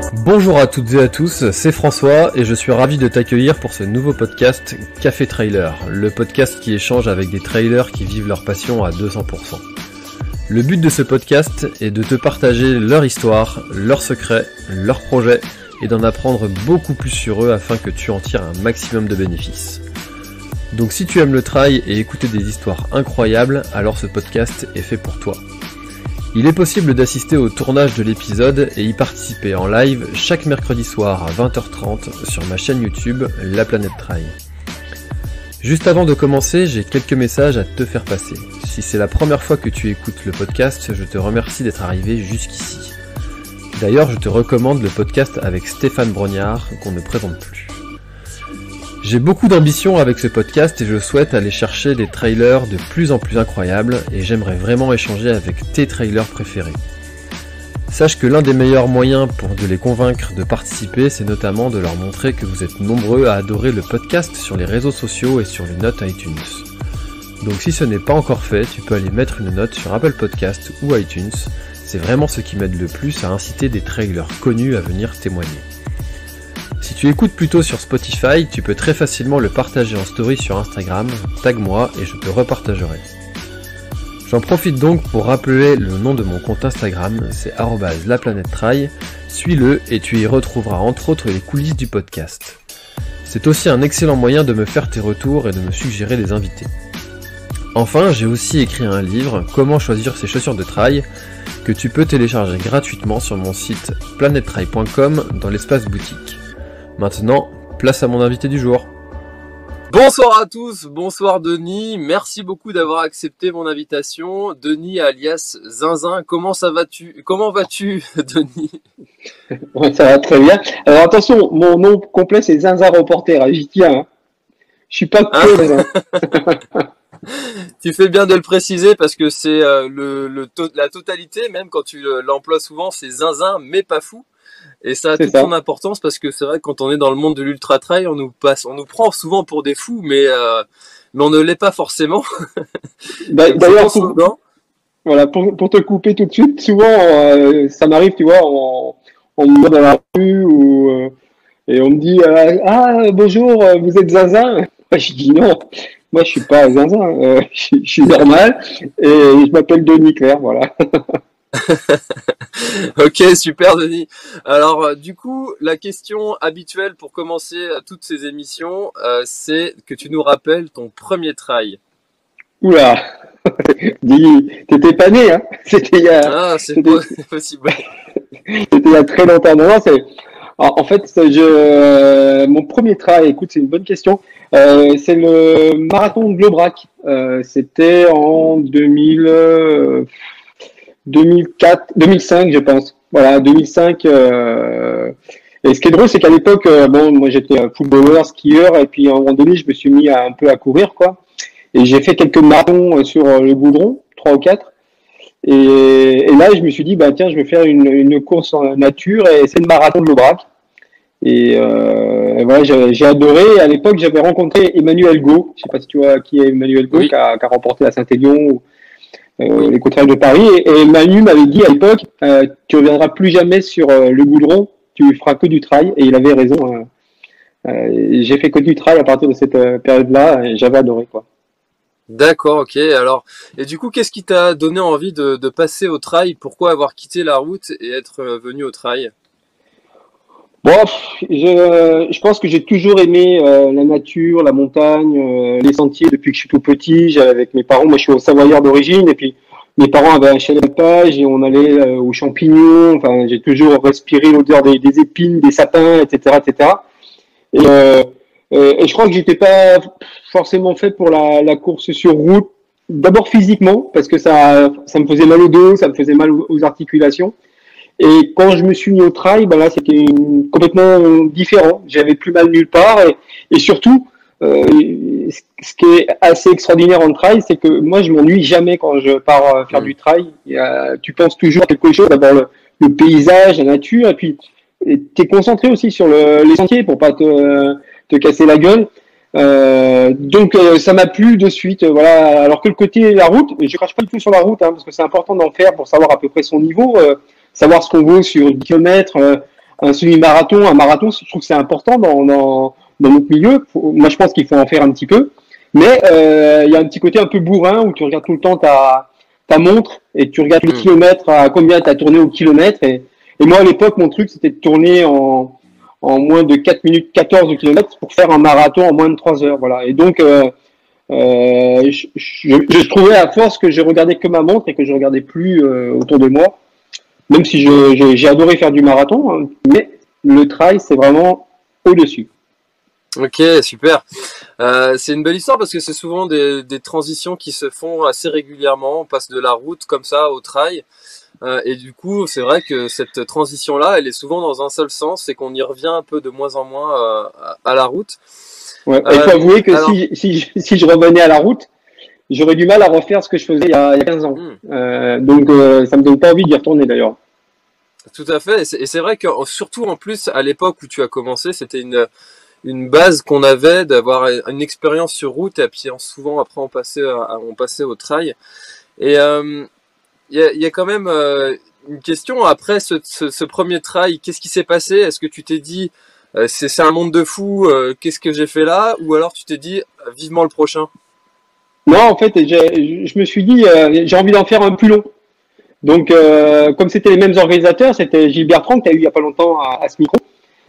Bonjour à toutes et à tous, c'est François et je suis ravi de t'accueillir pour ce nouveau podcast Café Trailer, le podcast qui échange avec des trailers qui vivent leur passion à 200%. Le but de ce podcast est de te partager leur histoire, leurs secrets, leurs projets et d'en apprendre beaucoup plus sur eux afin que tu en tires un maximum de bénéfices. Donc si tu aimes le trail et écouter des histoires incroyables, alors ce podcast est fait pour toi. Il est possible d'assister au tournage de l'épisode et y participer en live chaque mercredi soir à 20h30 sur ma chaîne YouTube La Planète Trail. Juste avant de commencer, j'ai quelques messages à te faire passer. Si c'est la première fois que tu écoutes le podcast, je te remercie d'être arrivé jusqu'ici. D'ailleurs, je te recommande le podcast avec Stéphane Brognard qu'on ne présente plus. J'ai beaucoup d'ambition avec ce podcast et je souhaite aller chercher des trailers de plus en plus incroyables et j'aimerais vraiment échanger avec tes trailers préférés. Sache que l'un des meilleurs moyens pour de les convaincre de participer, c'est notamment de leur montrer que vous êtes nombreux à adorer le podcast sur les réseaux sociaux et sur les notes iTunes. Donc si ce n'est pas encore fait, tu peux aller mettre une note sur Apple Podcast ou iTunes, c'est vraiment ce qui m'aide le plus à inciter des trailers connus à venir témoigner. Si tu écoutes plutôt sur Spotify, tu peux très facilement le partager en story sur Instagram, tag-moi et je te repartagerai. J'en profite donc pour rappeler le nom de mon compte Instagram, c'est @laplanètetrail, suis-le et tu y retrouveras entre autres les coulisses du podcast. C'est aussi un excellent moyen de me faire tes retours et de me suggérer des invités. Enfin, j'ai aussi écrit un livre, Comment choisir ses chaussures de trail, que tu peux télécharger gratuitement sur mon site planettrail.com dans l'espace boutique. Maintenant, place à mon invité du jour. Bonsoir à tous, bonsoir Denis, merci beaucoup d'avoir accepté mon invitation. Denis alias Zinzin, comment vas-tu Denis? Ouais, ça va très bien. Alors attention, mon nom complet c'est Zinzin Reporter, j'y tiens. Hein. Je suis pas que Tu fais bien de le préciser parce que c'est la totalité, même quand tu l'emploies souvent, c'est Zinzin mais pas fou. Et ça a toute son importance parce que c'est vrai que quand on est dans le monde de l'ultra trail, on nous prend souvent pour des fous, mais on ne l'est pas forcément. D'ailleurs, pour te couper tout de suite, souvent ça m'arrive, tu vois, on me voit dans la rue et on me dit bonjour, vous êtes Zinzin? Je dis non, moi je suis pas Zinzin, je suis normal et je m'appelle Denis Claire, voilà. Ok, super Denis. Alors du coup, la question habituelle pour commencer toutes ces émissions, c'est que tu nous rappelles ton premier trail. Oula, dis, t'étais pas né, hein? C'était il y a... Ah, c'est possible. C'était il y a très longtemps. Non, en fait, mon premier trail, écoute, c'est une bonne question. C'est le marathon de Globrac. C'était en 2005, je pense. Voilà, 2005. Et ce qui est drôle, c'est qu'à l'époque, moi j'étais footballeur, skieur, et puis à un moment donné, je me suis mis un peu à courir, quoi. Et j'ai fait quelques marathons sur le goudron, 3 ou 4. Et là, je me suis dit, tiens, je vais faire une course en nature, et c'est le marathon de l'Aubrac. Et voilà, j'ai adoré. Et à l'époque, j'avais rencontré Emmanuel Gau. Je sais pas si tu vois qui est Emmanuel Gau, oui. qui a remporté la Saint-Élion. Les côtes de Paris, et Manu m'avait dit à l'époque tu reviendras plus jamais sur le goudron, tu feras que du trail, et il avait raison. J'ai fait que du trail à partir de cette période-là, et j'avais adoré, quoi. D'accord, ok. Alors, et du coup, qu'est-ce qui t'a donné envie de passer au trail? Pourquoi avoir quitté la route et être venu au trail? Bon, je pense que j'ai toujours aimé la nature, la montagne, les sentiers depuis que je suis tout petit. J'allais avec mes parents, moi je suis au Savoyard d'origine, et puis mes parents avaient un chalet d'alpage et on allait aux champignons. Enfin, j'ai toujours respiré l'odeur des épines, des sapins, etc., etc. Et je crois que j'étais pas forcément fait pour la course sur route. D'abord physiquement, parce que ça me faisait mal au dos, ça me faisait mal aux articulations. Et quand je me suis mis au trail, là, c'était complètement différent. J'avais plus mal nulle part. Et surtout, ce qui est assez extraordinaire en trail, c'est que moi, je m'ennuie jamais quand je pars faire du trail. Tu penses toujours à quelque chose, d'abord le paysage, la nature, et puis tu es concentré aussi sur les sentiers pour pas te casser la gueule. Donc ça m'a plu de suite, voilà. Alors que le côté la route, je crache pas du tout sur la route, parce que c'est important d'en faire pour savoir à peu près son niveau, savoir ce qu'on vaut sur 10 km, un semi-marathon, un marathon, je trouve que c'est important dans notre milieu. Moi, je pense qu'il faut en faire un petit peu. Mais il y a un petit côté un peu bourrin où tu regardes tout le temps ta montre et tu regardes les kilomètres, à combien tu as tourné au kilomètre. Et moi, à l'époque, mon truc, c'était de tourner en moins de 4 minutes 14 km pour faire un marathon en moins de 3 heures. Voilà. Et donc, je trouvais à force que je regardais que ma montre et que je regardais plus autour de moi. Même si j'ai adoré faire du marathon, hein, mais le trail, c'est vraiment au-dessus. Ok, super. C'est une belle histoire parce que c'est souvent des transitions qui se font assez régulièrement. On passe de la route comme ça au trail. Et du coup, c'est vrai que cette transition-là, elle est souvent dans un seul sens, c'est qu'on y revient un peu de moins en moins à la route. Ouais, il faut avouer que alors, si je revenais à la route, j'aurais du mal à refaire ce que je faisais il y a 15 ans. Donc, ça me donne pas envie d'y retourner d'ailleurs. Tout à fait. Et c'est vrai que surtout en plus, à l'époque où tu as commencé, c'était une base qu'on avait d'avoir une expérience sur route et puis souvent après on passait au trail. Et il y a quand même une question après ce premier trail. Qu'est-ce qui s'est passé? Est-ce que tu t'es dit c'est un monde de fou, qu'est-ce que j'ai fait là? Ou alors tu t'es dit vivement le prochain? Non, en fait, je me suis dit j'ai envie d'en faire un plus long. Donc, comme c'était les mêmes organisateurs, c'était Gilles Bertrand que tu as eu il y a pas longtemps à ce micro.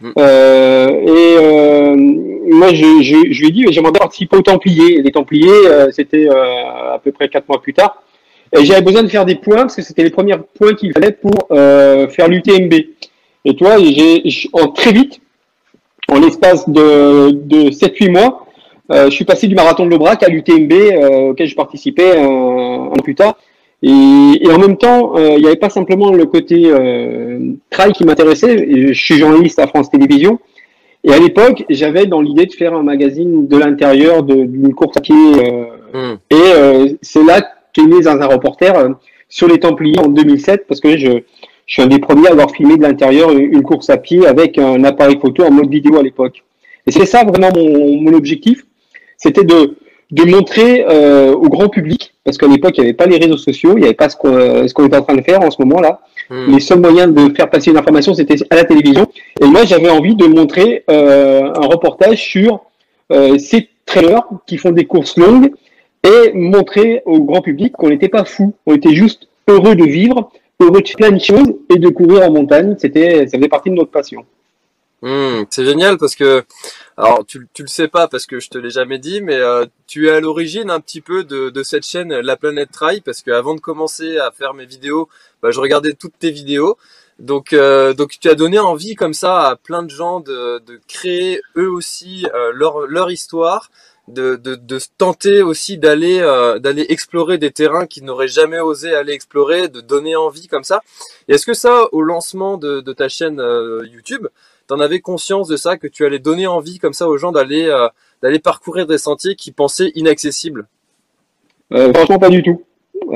Moi, je lui ai dit j'aimerais bien participer aux Templiers. Et les Templiers, c'était à peu près 4 mois plus tard. Et j'avais besoin de faire des points parce que c'était les premiers points qu'il fallait pour faire l'UTMB. Et toi, très vite, en l'espace de 7-8 mois, je suis passé du marathon de l'Aubrac à l'UTMB auquel je participais un an plus tard. Et en même temps, il n'y avait pas simplement le côté trail qui m'intéressait. Je suis journaliste à France Télévisions. Et à l'époque, j'avais dans l'idée de faire un magazine de l'intérieur d'une course à pied. Et c'est là qu'est né un reporter sur les Templiers en 2007, parce que je suis un des premiers à avoir filmé de l'intérieur une course à pied avec un appareil photo en mode vidéo à l'époque. Et c'est ça vraiment mon objectif, c'était de montrer au grand public, parce qu'à l'époque il n'y avait pas les réseaux sociaux, il n'y avait pas ce qu'on est en train de faire en ce moment-là. Les seuls moyens de faire passer une information, c'était à la télévision. Et moi, j'avais envie de montrer un reportage sur ces trailers qui font des courses longues et montrer au grand public qu'on n'était pas fous, on était juste heureux de vivre, heureux de faire plein de choses et de courir en montagne. Ça faisait partie de notre passion. C'est génial parce que, alors tu le sais pas parce que je te l'ai jamais dit, mais tu es à l'origine un petit peu de cette chaîne La Planète Trail, parce que avant de commencer à faire mes vidéos, je regardais toutes tes vidéos. Donc tu as donné envie comme ça à plein de gens de créer eux aussi leur histoire, de tenter aussi d'aller explorer des terrains qu'ils n'auraient jamais osé aller explorer, de donner envie comme ça. Et est-ce que ça, au lancement de ta chaîne YouTube, t'en avais conscience de ça, que tu allais donner envie comme ça aux gens d'aller parcourir des sentiers qu'ils pensaient inaccessibles? Franchement, pas du tout.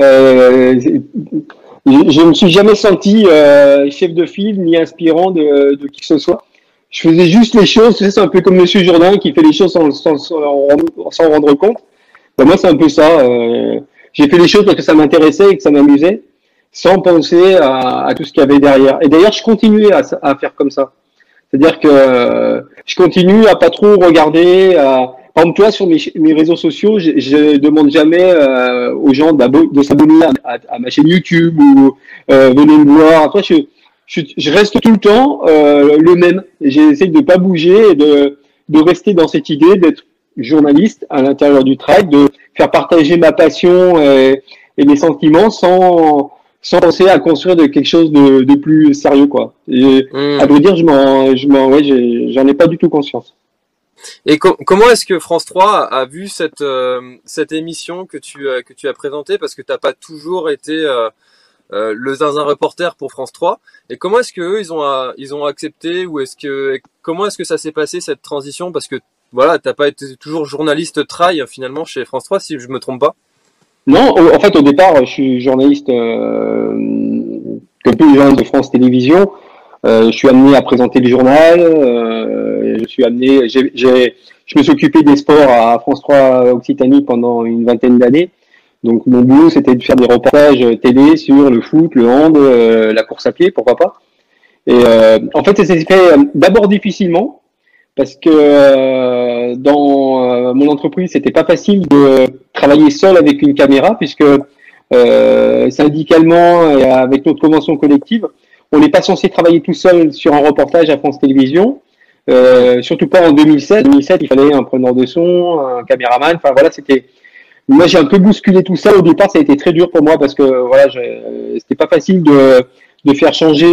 Je ne me suis jamais senti chef de file ni inspirant de qui que ce soit. Je faisais juste les choses. C'est un peu comme Monsieur Jourdain qui fait les choses sans rendre compte. Moi, c'est un peu ça. J'ai fait les choses parce que ça m'intéressait et que ça m'amusait, sans penser à tout ce qu'il y avait derrière. Et d'ailleurs, je continuais à faire comme ça. C'est-à-dire que je continue à pas trop regarder. Par exemple, toi, sur mes réseaux sociaux, je demande jamais aux gens de s'abonner à ma chaîne YouTube ou venez me voir. Toi, je reste tout le temps le même. J'essaie de pas bouger et de rester dans cette idée d'être journaliste à l'intérieur du trail, de faire partager ma passion et mes sentiments sans penser à construire de quelque chose de plus sérieux, quoi. Et à vrai dire, j'en ai pas du tout conscience. Et comment est-ce que France 3 a vu cette émission que tu as présentée, parce que t'as pas toujours été le zinzin reporter pour France 3, et comment est-ce que eux ils ont accepté, ou comment est-ce que ça s'est passé cette transition, parce que voilà, t'as pas été toujours journaliste trail finalement chez France 3, si je me trompe pas? Non, en fait, au départ, je suis journaliste comme tous les journalistes de France Télévisions. Je suis amené à présenter le journal. Je me suis occupé des sports à France 3 Occitanie pendant une vingtaine d'années. Donc, mon boulot, c'était de faire des reportages télé sur le foot, le hand, la course à pied, pourquoi pas. Et en fait, ça s'est fait d'abord difficilement parce que dans mon entreprise, c'était pas facile de travailler seul avec une caméra puisque syndicalement et avec notre convention collective, on n'est pas censé travailler tout seul sur un reportage à France Télévisions. Surtout pas en 2007. En 2007, il fallait un preneur de son, un caméraman. Enfin voilà, c'était. Moi, j'ai un peu bousculé tout ça. Au départ, ça a été très dur pour moi parce que voilà, c'était pas facile de faire changer.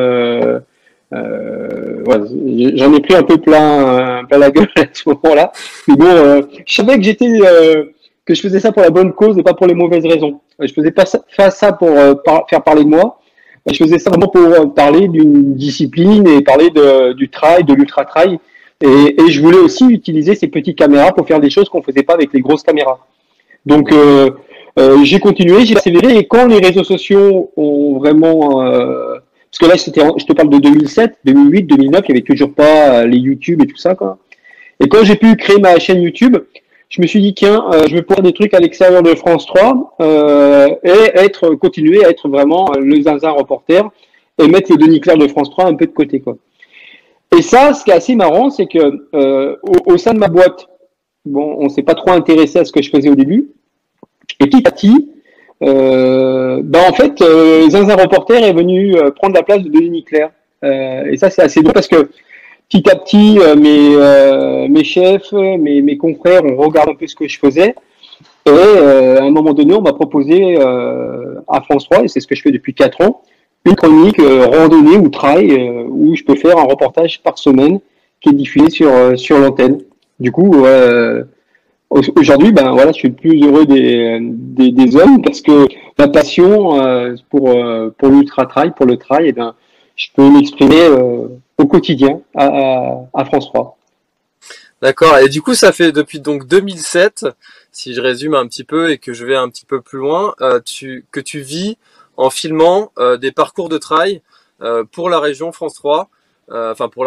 Voilà, j'en ai pris un peu plein la gueule à ce moment-là. Mais bon, je savais que que je faisais ça pour la bonne cause et pas pour les mauvaises raisons. Je faisais pas ça pour faire parler de moi. Je faisais ça vraiment pour parler d'une discipline et parler du trail, de l'ultra-trail. Et je voulais aussi utiliser ces petites caméras pour faire des choses qu'on faisait pas avec les grosses caméras. Donc, j'ai continué, j'ai persévéré. Et quand les réseaux sociaux ont vraiment... parce que là, je te parle de 2007, 2008, 2009, il n'y avait toujours pas les YouTube et tout ça, quoi. Et quand j'ai pu créer ma chaîne YouTube, je me suis dit, tiens, je vais faire des trucs à l'extérieur de France 3 et continuer à être vraiment le zinzin reporter et mettre le Denis Clair de France 3 un peu de côté, quoi. Et ça, ce qui est assez marrant, c'est que au sein de ma boîte, bon, on s'est pas trop intéressé à ce que je faisais au début. Et petit à petit, en fait, zinzin reporter est venu prendre la place de Denis Clair. Et ça, c'est assez drôle parce que petit à petit, mes chefs, mes confrères, on regarde un peu ce que je faisais. Et à un moment donné, on m'a proposé à France 3, et c'est ce que je fais depuis 4 ans, une chronique randonnée ou trail où je peux faire un reportage par semaine qui est diffusé sur l'antenne. Du coup, aujourd'hui, voilà, je suis le plus heureux des hommes parce que ma passion pour l'ultra trail, pour le trail, je peux m'exprimer au quotidien à France 3. D'accord. Et du coup, ça fait depuis donc 2007, si je résume un petit peu et que je vais un petit peu plus loin, que tu vis en filmant des parcours de trail pour la région France 3, enfin pour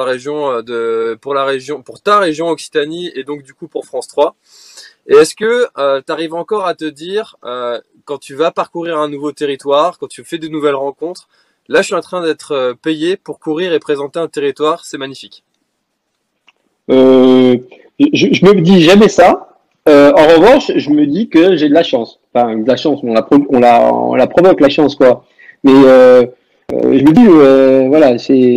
ta région Occitanie et donc du coup pour France 3. Et est-ce que tu arrives encore à te dire quand tu vas parcourir un nouveau territoire, quand tu fais de nouvelles rencontres, là je suis en train d'être payé pour courir et présenter un territoire, c'est magnifique. Je me dis jamais ça. En revanche, je me dis que j'ai de la chance. Enfin, de la chance, on la provoque la chance, quoi. Mais je me dis, voilà,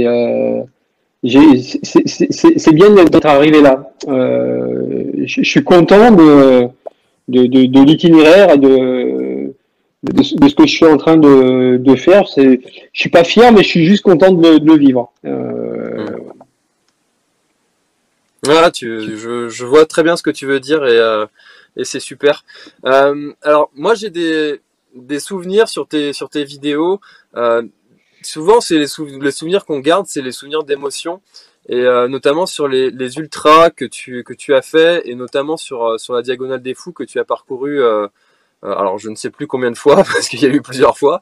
c'est bien d'être arrivé là. Je suis content de l'itinéraire et de ce que je suis en train de faire. Je suis pas fier, mais je suis juste content de le vivre. Voilà, je vois très bien ce que tu veux dire et c'est super. Alors moi j'ai des souvenirs sur tes vidéos. Souvent c'est les souvenirs qu'on garde, c'est les souvenirs d'émotion et notamment sur les ultras que tu as fait et notamment sur la Diagonale des Fous que tu as parcouru. Alors je ne sais plus combien de fois parce qu'il y a eu plusieurs fois.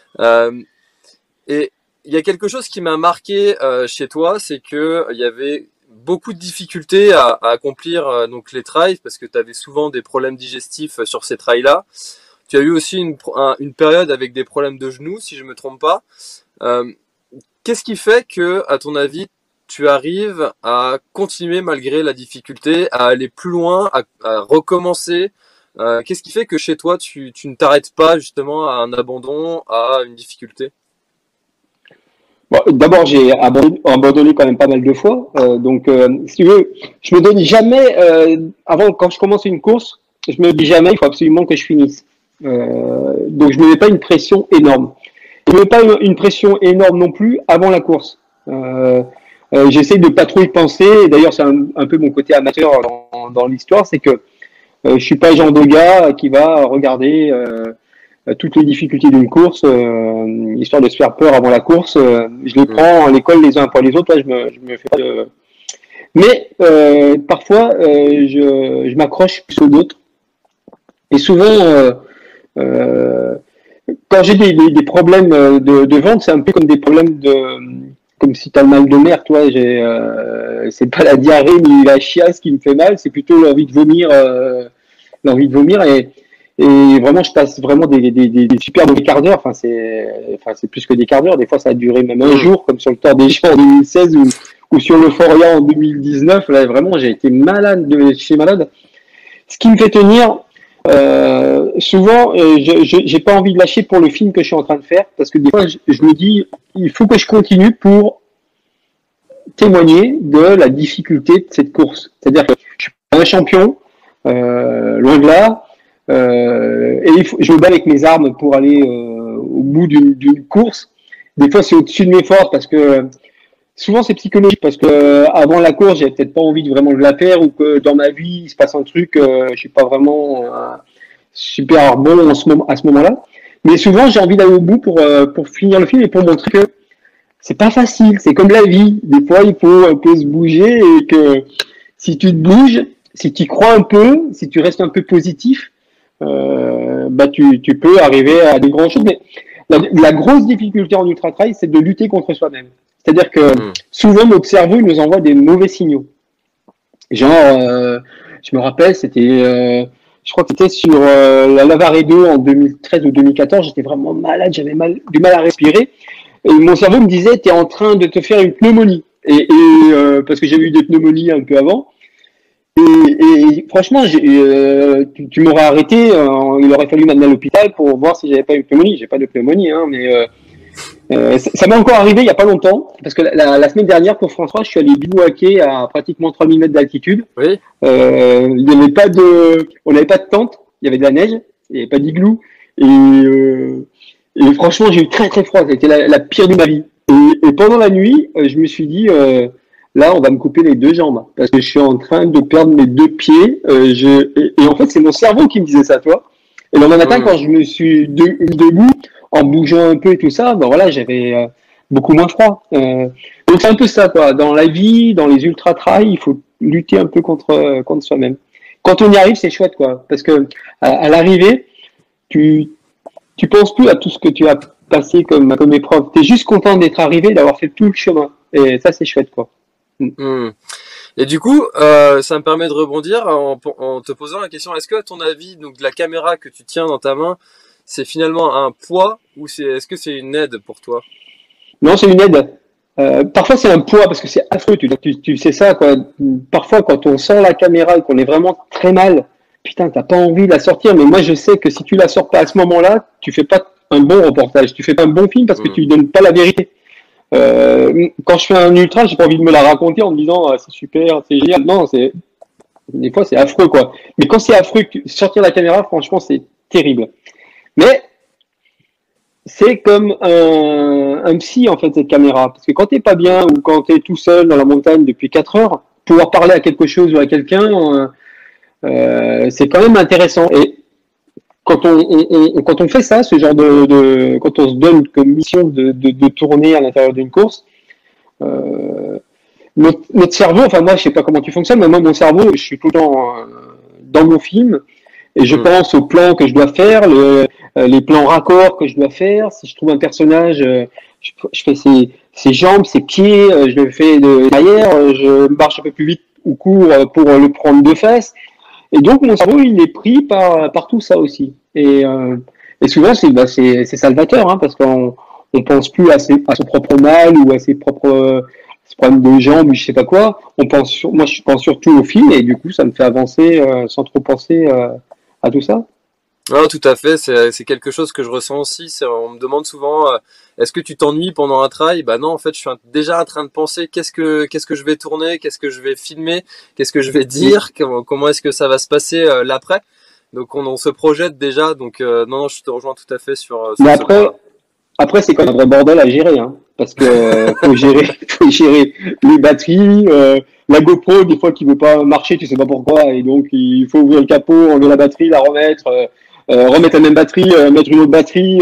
Et il y a quelque chose qui m'a marqué chez toi, c'est que il y avait beaucoup de difficultés à accomplir donc les trails parce que tu avais souvent des problèmes digestifs sur ces trails-là. Tu as eu aussi une période avec des problèmes de genoux, si je me trompe pas. Qu'est-ce qui fait que, à ton avis, tu arrives à continuer malgré la difficulté, à aller plus loin, à recommencer? Qu'est-ce qui fait que chez toi, tu ne t'arrêtes pas justement à un abandon, à une difficulté? Bon, d'abord, j'ai abandonné quand même pas mal de fois. Donc, si tu veux, je me donne jamais, quand je commence une course, je me dis jamais, il faut absolument que je finisse. Donc, je me mets pas une pression énorme. Je me mets pas une pression énorme non plus avant la course. J'essaie de pas trop y penser. Et d'ailleurs, c'est un peu mon côté amateur dans l'histoire, c'est que je suis pas le genre de gars qui va regarder toutes les difficultés d'une course, histoire de se faire peur avant la course. Je les prends à l'école les uns après les autres. Là, je me fais pas de... Mais parfois, je m'accroche plus aux autres. Et souvent, quand j'ai des problèmes de ventre, c'est un peu comme des problèmes comme si tu as le mal de mer, toi. C'est pas la diarrhée ni la chiasse qui me fait mal, c'est plutôt l'envie de vomir, Et vraiment, je passe vraiment des super bons quarts d'heure. Enfin, c'est plus que des quarts d'heure. Des fois, ça a duré même un jour, comme sur le Tour des Champs en 2016 ou sur le Foria en 2019. Là, vraiment, j'ai été malade de chez malade. Ce qui me fait tenir, souvent, j'ai pas envie de lâcher pour le film que je suis en train de faire, parce que des fois, je me dis, il faut que je continue pour témoigner de la difficulté de cette course. C'est-à-dire que je suis pas un champion, loin de là. Et je me bats avec mes armes pour aller au bout d'une course. Des fois, c'est au-dessus de mes forces parce que souvent c'est psychologique parce que avant la course, j'avais peut-être pas envie de vraiment de la faire ou que dans ma vie il se passe un truc, je suis pas vraiment super bon à ce moment-là. Mais souvent, j'ai envie d'aller au bout pour finir le film et pour montrer que c'est pas facile. C'est comme la vie. Des fois, il faut un peu se bouger et que si tu te bouges, si tu crois un peu, si tu restes un peu positif, tu peux arriver à des grandes choses. Mais la grosse difficulté en ultra-trail, c'est de lutter contre soi-même. C'est-à-dire que souvent, notre cerveau nous envoie des mauvais signaux. Genre, je me rappelle, c'était, je crois que c'était sur la Lavaredo en 2013 ou 2014, j'étais vraiment malade, j'avais du mal à respirer. Et mon cerveau me disait, t'es en train de te faire une pneumonie. Parce que j'avais eu des pneumonies un peu avant. Et franchement, tu m'aurais arrêté, il aurait fallu m'amener à l'hôpital pour voir si j'avais pas eu de pneumonie. J'ai pas de pneumonie, hein, mais ça m'est encore arrivé il y a pas longtemps, parce que la semaine dernière pour François, je suis allé bivouaquer à pratiquement 3000 mètres d'altitude. Oui. On n'avait pas de tente, il y avait de la neige, il n'y avait pas d'igloo, et franchement, j'ai eu très très froid. C'était la pire de ma vie. Et pendant la nuit, je me suis dit. Là, on va me couper les deux jambes parce que je suis en train de perdre mes deux pieds. Et en fait, c'est mon cerveau qui me disait ça, toi. Et le lendemain matin, quand je me suis debout, en bougeant un peu et tout ça, ben voilà, j'avais beaucoup moins froid. Donc c'est un peu ça, quoi. Dans la vie, dans les ultra-trails, il faut lutter un peu contre soi-même. Quand on y arrive, c'est chouette, quoi. Parce que à l'arrivée, tu penses plus à tout ce que tu as passé comme épreuve. T'es juste content d'être arrivé, d'avoir fait tout le chemin. Et ça, c'est chouette, quoi. Et du coup, ça me permet de rebondir en te posant la question, est-ce que à ton avis, donc la caméra que tu tiens dans ta main, c'est finalement un poids ou est-ce que c'est une aide pour toi? Non, c'est une aide. Parfois c'est un poids parce que c'est affreux, tu sais ça, quoi. Parfois quand on sort la caméra et qu'on est vraiment très mal, putain, t'as pas envie de la sortir, mais moi je sais que si tu la sors pas à ce moment-là, tu fais pas un bon reportage, tu fais pas un bon film parce que tu donnes pas la vérité. Quand je fais un ultra, j'ai pas envie de me la raconter en me disant c'est super, c'est génial. Non, des fois c'est affreux, quoi. Mais quand c'est affreux, sortir la caméra, franchement, c'est terrible. Mais c'est comme un psy, en fait, cette caméra. Parce que quand t'es pas bien ou quand t'es tout seul dans la montagne depuis 4 heures, pouvoir parler à quelque chose ou à quelqu'un, c'est quand même intéressant. Et quand on fait ça, ce genre quand on se donne comme mission de tourner à l'intérieur d'une course, notre cerveau, enfin moi je sais pas comment tu fonctionnes, mais moi mon cerveau, je suis tout le temps dans mon film et je pense aux plans que je dois faire, les plans raccords que je dois faire. Si je trouve un personnage, je fais ses jambes, ses pieds, je le fais derrière, je marche un peu plus vite ou cours pour le prendre de face. Et donc mon cerveau il est pris par tout ça aussi. Et souvent c'est salvateur, hein, parce qu'on pense plus à son propre mal ou à ses propres problèmes de jambes ou je sais pas quoi. Moi je pense surtout au film et du coup ça me fait avancer sans trop penser à tout ça. Non, tout à fait, c'est quelque chose que je ressens aussi. On me demande souvent, est-ce que tu t'ennuies pendant un trail? Bah non, en fait, je suis déjà en train de penser qu'est-ce que je vais tourner, qu'est-ce que je vais filmer, qu'est-ce que je vais dire, comment est-ce que ça va se passer l'après. Donc on se projette déjà. Donc non, je te rejoins tout à fait sur. Mais après c'est quand même un vrai bordel à gérer, hein, parce que faut gérer les batteries. La GoPro, des fois, qui veut pas marcher, tu sais pas pourquoi, et donc il faut ouvrir le capot, enlever la batterie, la remettre. Remettre la même batterie, mettre une autre batterie.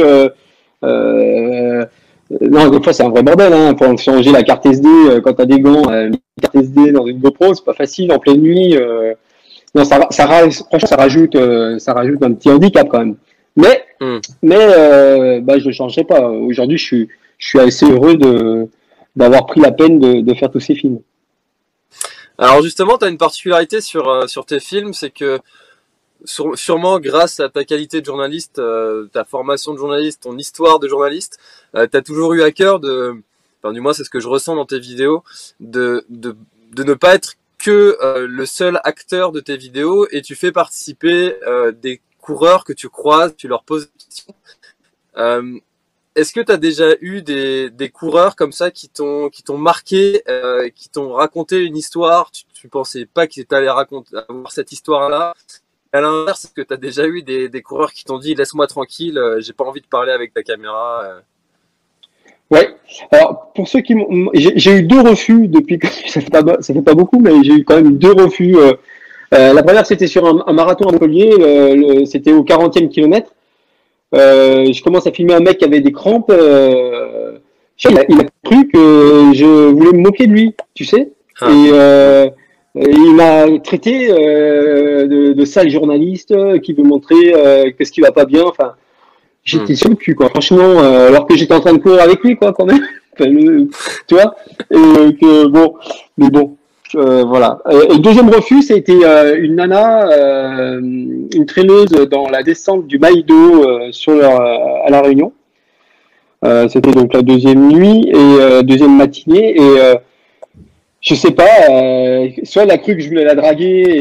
Non, des fois c'est un vrai bordel. Hein. Faut changer la carte SD quand t'as des gants. Une carte SD dans une GoPro, c'est pas facile en pleine nuit. Non, franchement, ça rajoute un petit handicap quand même. Mais je le changerai pas. Aujourd'hui, je suis assez heureux d'avoir pris la peine de faire tous ces films. Alors justement, tu as une particularité sur tes films, c'est que sûrement grâce à ta qualité de journaliste, ta formation de journaliste, ton histoire de journaliste, t'as toujours eu à cœur enfin du moins c'est ce que je ressens dans tes vidéos, de ne pas être que le seul acteur de tes vidéos, et tu fais participer des coureurs que tu croises, tu leur poses des questions. Est-ce que tu as déjà eu des coureurs comme ça qui t'ont marqué, qui t'ont raconté une histoire, tu pensais pas qu'ils allaient avoir cette histoire-là? À l'inverse, est-ce que tu as déjà eu des coureurs qui t'ont dit laisse-moi tranquille, j'ai pas envie de parler avec ta caméra? Ouais. Alors pour ceux qui m'ont, j'ai eu 2 refus depuis que ça fait pas beaucoup, mais j'ai eu quand même 2 refus. La première c'était sur un marathon à Montpellier, c'était au 40e kilomètre. Je commence à filmer un mec qui avait des crampes. Il a cru que je voulais me moquer de lui, tu sais. Ah. Et il m'a traité de sale journaliste qui veut montrer qu'est-ce qui va pas bien. Enfin, j'étais sur le cul, quoi. Franchement, alors que j'étais en train de courir avec lui, quoi, quand même. Enfin, tu vois. Et que bon, mais bon. Voilà. Et le deuxième refus, c'était une nana, une traîneuse dans la descente du Maïdo à La Réunion. C'était donc la deuxième nuit et deuxième matinée. Et je sais pas, soit elle a cru que je voulais la draguer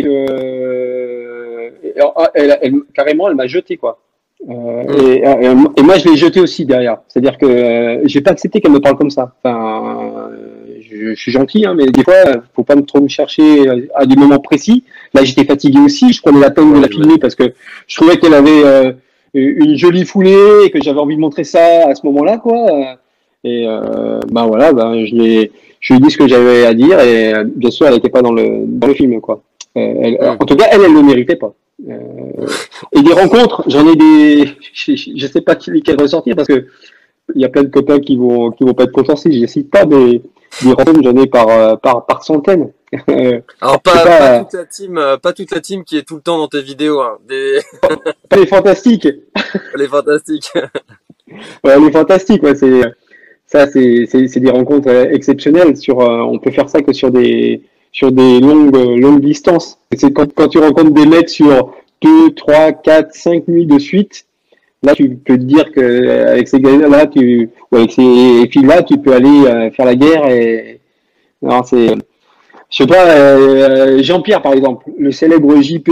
et carrément elle m'a jeté, quoi. Et moi je l'ai jeté aussi derrière. C'est-à-dire que j'ai pas accepté qu'elle me parle comme ça. Enfin, je suis gentil, hein, mais des fois, faut pas trop me chercher à des moments précis. Là, j'étais fatigué aussi. Je prenais la peine de la filmer parce que je trouvais qu'elle avait une jolie foulée et que j'avais envie de montrer ça à ce moment-là, quoi. Et ben voilà, je lui ai dit ce que j'avais à dire et bien sûr, elle n'était pas dans le film, quoi. En tout cas, elle le méritait pas. Et des rencontres, j'en ai je sais pas lesquelles ressortir parce que il y a plein de copains qui vont pas être contents si je les cite pas, mais des rencontres j'en ai par centaines. Alors pas toute la team qui est tout le temps dans tes vidéos, hein. Pas les fantastiques. Les fantastiques. Ouais, les fantastiques, ouais, c'est des rencontres exceptionnelles on peut faire ça que sur des longues distances. C'est quand tu rencontres des mecs sur 2, 3, 4, 5 nuits de suite. Là, tu peux te dire que avec ces gars-là, ou avec ces filles-là, tu peux aller faire la guerre et non, je sais pas, Jean-Pierre par exemple, le célèbre JP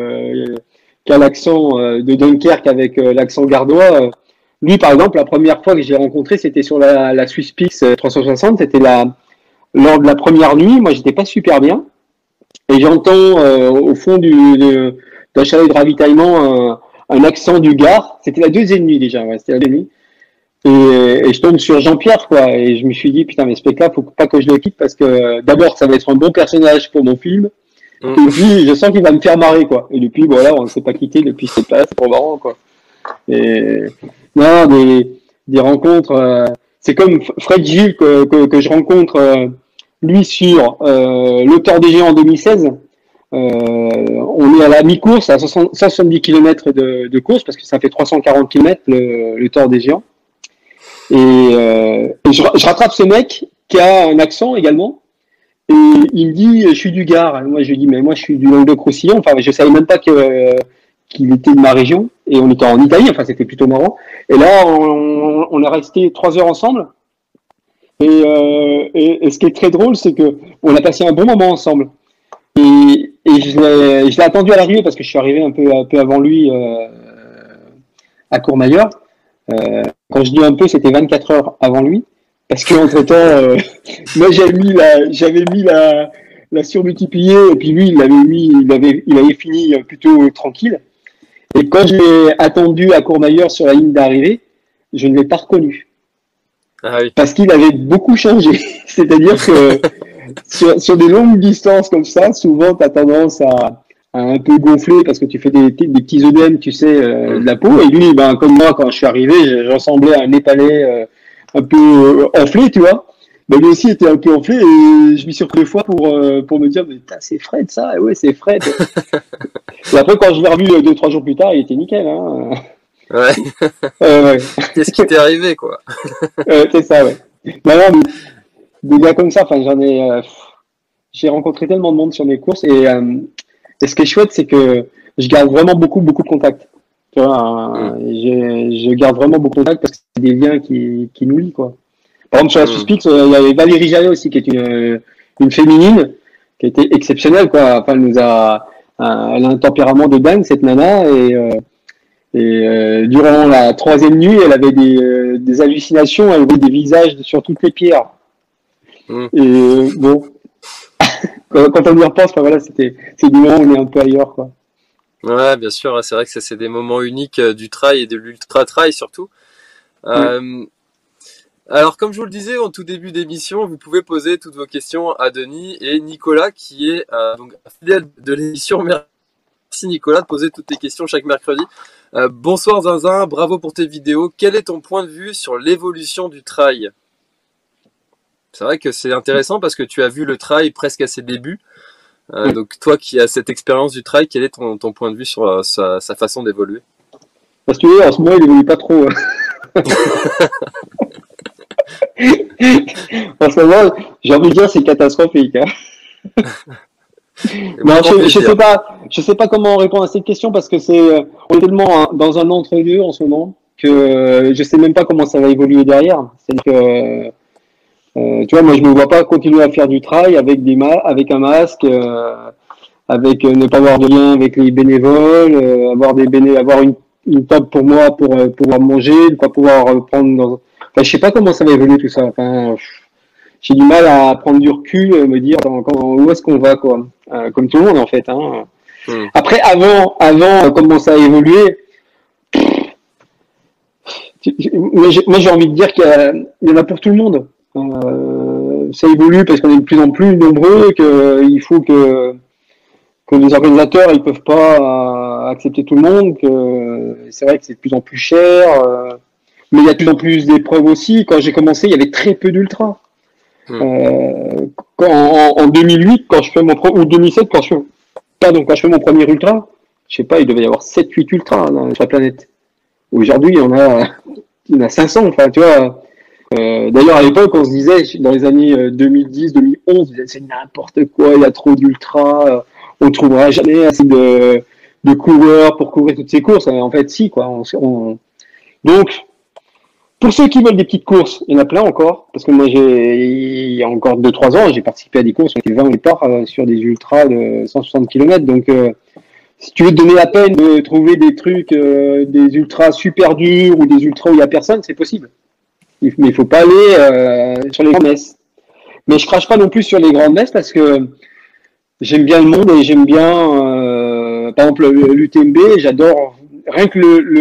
qui a l'accent de Dunkerque avec l'accent gardois. Lui, par exemple, la première fois que j'ai rencontré, c'était sur la SwissPix 360. C'était lors de la première nuit. Moi, j'étais pas super bien et j'entends au fond d'un chalet de ravitaillement un accent du Gard. C'était la deuxième nuit déjà, ouais, c'était la deuxième nuit. Et je tombe sur Jean-Pierre, quoi. Et je me suis dit, putain, mais ce mec-là, faut pas que je le quitte parce que d'abord, ça va être un bon personnage pour mon film. Et puis, je sens qu'il va me faire marrer, quoi. Et depuis, voilà, on ne s'est pas quitté depuis cette place, c'est trop marrant, quoi. Et non, des rencontres. C'est comme Fred Gilles que je rencontre, lui, sur l'Auteur des Géants en 2016. On est à la mi-course, à 170 km de course, parce que ça fait 340 km le Tour des Géants. Et je rattrape ce mec qui a un accent également, et il me dit je suis du Gard. Et moi je lui dis mais moi je suis du Languedoc-Roussillon. Enfin je savais même pas qu'il était de ma région, et on était en Italie. Enfin c'était plutôt marrant. Et là on est resté 3 heures ensemble. Et ce qui est très drôle, c'est que on a passé un bon moment ensemble. Et je l'ai attendu à l'arrivée parce que je suis arrivé un peu avant lui à Courmayeur. Quand je dis un peu, c'était 24 heures avant lui, parce qu'entre temps, moi j'avais mis la surmultipliée, et puis lui il avait fini plutôt tranquille. Et quand je l'ai attendu à Courmayeur sur la ligne d'arrivée, je ne l'ai pas reconnu. Ah oui. Parce qu'il avait beaucoup changé. C'est-à-dire que sur des longues distances comme ça, souvent tu as tendance à un peu gonfler parce que tu fais des petits œdèmes, tu sais, de la peau. Et lui, comme moi, quand je suis arrivé, je ressemblais à un Népalais un peu enflé, tu vois. Mais lui aussi était un peu enflé, et je m'y suis repris 2 fois pour me dire, mais c'est Fred ça, et ouais, c'est Fred. Et après, quand je l'ai revu 2-3 jours plus tard, il était nickel, hein. Ouais. Ouais. Qu'est-ce qui t'est arrivé, quoi? C'est ça, ouais. Non, des gars comme ça, enfin, j'ai rencontré tellement de monde sur mes courses, et ce qui est chouette, c'est que je garde vraiment beaucoup de contacts. Tu vois, je garde vraiment beaucoup de contacts parce que c'est des liens qui nous lient, quoi. Par exemple, sur la Suspix, il y avait Valérie Jallet aussi, qui est une féminine, qui a été exceptionnelle, quoi. Enfin, elle a un tempérament de dingue, cette nana, et durant la 3e nuit, elle avait des hallucinations, elle avait des visages sur toutes les pierres. Et bon, quand on y repense, enfin, voilà, c'est des moments où on est un peu ailleurs, quoi. Ouais, bien sûr, c'est vrai que c'est des moments uniques du trail et de l'ultra trail surtout. Alors, comme je vous le disais en tout début d'émission, vous pouvez poser toutes vos questions à Denis et Nicolas, qui est donc fidèle de l'émission. Merci Nicolas de poser toutes tes questions chaque mercredi. Bonsoir Zinzin, bravo pour tes vidéos. Quel est ton point de vue sur l'évolution du trail? C'est vrai que c'est intéressant parce que tu as vu le trail presque à ses débuts. Donc toi qui as cette expérience du trail, quel est ton point de vue sur sa façon d'évoluer? Parce que en ce moment il évolue pas trop. En ce moment, j'ai envie de dire c'est catastrophique. Hein. Non, je sais pas comment répondre à cette question parce que on est tellement dans un entre-deux en ce moment que je sais même pas comment ça va évoluer derrière. C'est-à-dire que tu vois, moi je me vois pas continuer à faire du trail avec avec un masque, avec ne pas avoir de lien avec les bénévoles, avoir une table pour moi pour pouvoir manger, de pas pouvoir prendre dans. Enfin, je sais pas comment ça va évoluer tout ça. Enfin, j'ai du mal à prendre du recul, me dire où est-ce qu'on va, quoi. Comme tout le monde en fait. Hein. Après, avant, comment ça a évolué. Moi, j'ai envie de dire qu'il y en a pour tout le monde. Ça évolue parce qu'on est de plus en plus nombreux, qu'il faut que les organisateurs ils peuvent pas accepter tout le monde, que c'est vrai que c'est de plus en plus cher, mais il y a de plus en plus d'épreuves aussi. Quand j'ai commencé, il y avait très peu d'ultras. En 2008, quand je fais ou 2007, quand je fais mon premier ultra, je sais pas, il devait y avoir 7-8 ultras sur la planète. Aujourd'hui, il y en a 500, enfin, tu vois. D'ailleurs, à l'époque, on se disait, dans les années 2010, 2011, on se disait, c'est n'importe quoi, il y a trop d'ultras, on trouvera jamais assez de coureurs pour couvrir toutes ces courses. En fait, si, quoi. Donc, pour ceux qui veulent des petites courses, il y en a plein encore, parce que moi, il y a encore 2-3 ans, j'ai participé à des courses, on était 20 au départ sur des ultras de 160 km, donc si tu veux te donner la peine de trouver des trucs, des ultras super durs ou des ultras où il n'y a personne, c'est possible. Mais il faut pas aller sur les grandes messes. Mais je crache pas non plus sur les grandes messes parce que j'aime bien le monde et j'aime bien, par exemple, l'UTMB, j'adore rien que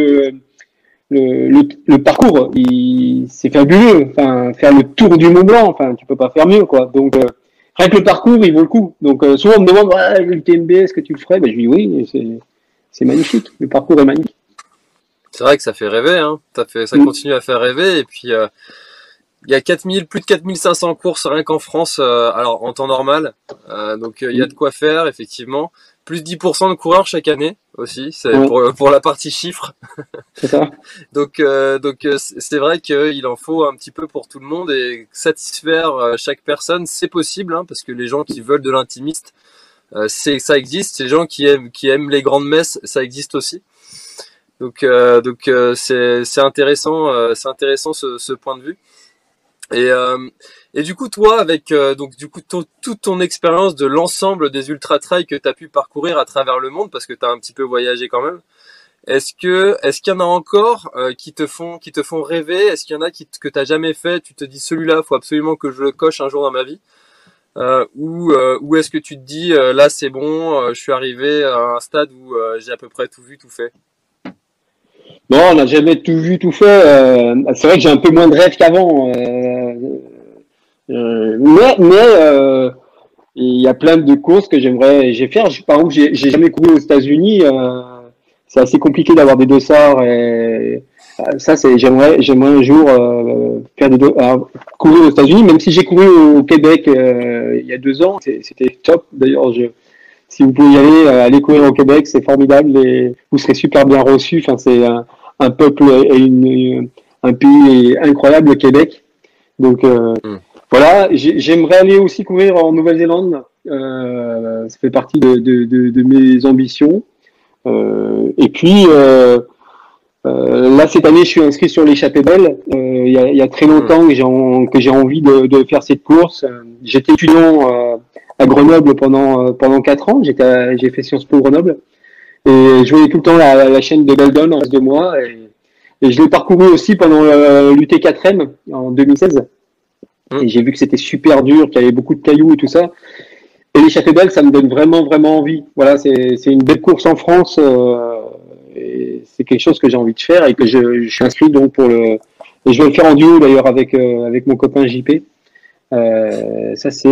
le parcours, c'est fabuleux. Enfin, faire le tour du Mont Blanc, enfin, tu peux pas faire mieux, quoi. Donc, rien que le parcours, il vaut le coup. Donc, souvent on me demande, l'UTMB, est-ce que tu le ferais? Ben, je dis oui, c'est magnifique. Le parcours est magnifique. C'est vrai que ça fait rêver, hein. Ça continue à faire rêver. Et puis, il y a plus de 4500 courses rien qu'en France, alors en temps normal. Donc, il y a de quoi faire, effectivement. Plus 10% de coureurs chaque année aussi, c'est pour la partie chiffres. C'est ça. Donc, c'est vrai qu'il en faut un petit peu pour tout le monde et satisfaire chaque personne, c'est possible, hein, parce que les gens qui veulent de l'intimiste, ça existe. Les gens qui aiment les grandes messes, ça existe aussi. Donc c'est intéressant, ce point de vue. Et du coup, toi, avec toute ton expérience de l'ensemble des ultra trails que tu as pu parcourir à travers le monde, parce que tu as un petit peu voyagé quand même, est-ce qu'il y en a encore qui te font rêver? Est-ce qu'il y en a que tu n'as jamais fait? Tu te dis celui-là, faut absolument que je le coche un jour dans ma vie, ou est-ce que tu te dis là c'est bon, je suis arrivé à un stade où j'ai à peu près tout vu, tout fait? Non, on n'a jamais tout vu, tout fait. C'est vrai que j'ai un peu moins de rêves qu'avant. Mais il y a plein de courses que j'ai faire. Par exemple, j'ai jamais couru aux États-Unis. C'est assez compliqué d'avoir des dossards. Et ça, j'aimerais un jour faire courir aux États-Unis. Même si j'ai couru au Québec il y a 2 ans, c'était top. D'ailleurs, si vous pouvez y aller courir au Québec, c'est formidable et vous serez super bien reçus. Enfin, c'est un peuple et un pays incroyable, le Québec. Donc voilà, j'aimerais aller aussi courir en Nouvelle-Zélande. Ça fait partie de mes ambitions. Et puis là, cette année, je suis inscrit sur l'échappée belle. Il y a très longtemps que j'ai envie de faire cette course. J'étais étudiant à Grenoble pendant 4 ans. J'ai fait Sciences Po Grenoble. Et je voyais tout le temps la chaîne de Beldon en face de moi. Et je l'ai parcouru aussi pendant l'UT4M en 2016. Et j'ai vu que c'était super dur, qu'il y avait beaucoup de cailloux et tout ça. Et l'échappée belle, ça me donne vraiment, vraiment envie. Voilà, c'est une belle course en France. Et c'est quelque chose que j'ai envie de faire et que je suis inscrit donc pour le. Et je vais le faire en duo d'ailleurs avec mon copain JP. Ça c'est,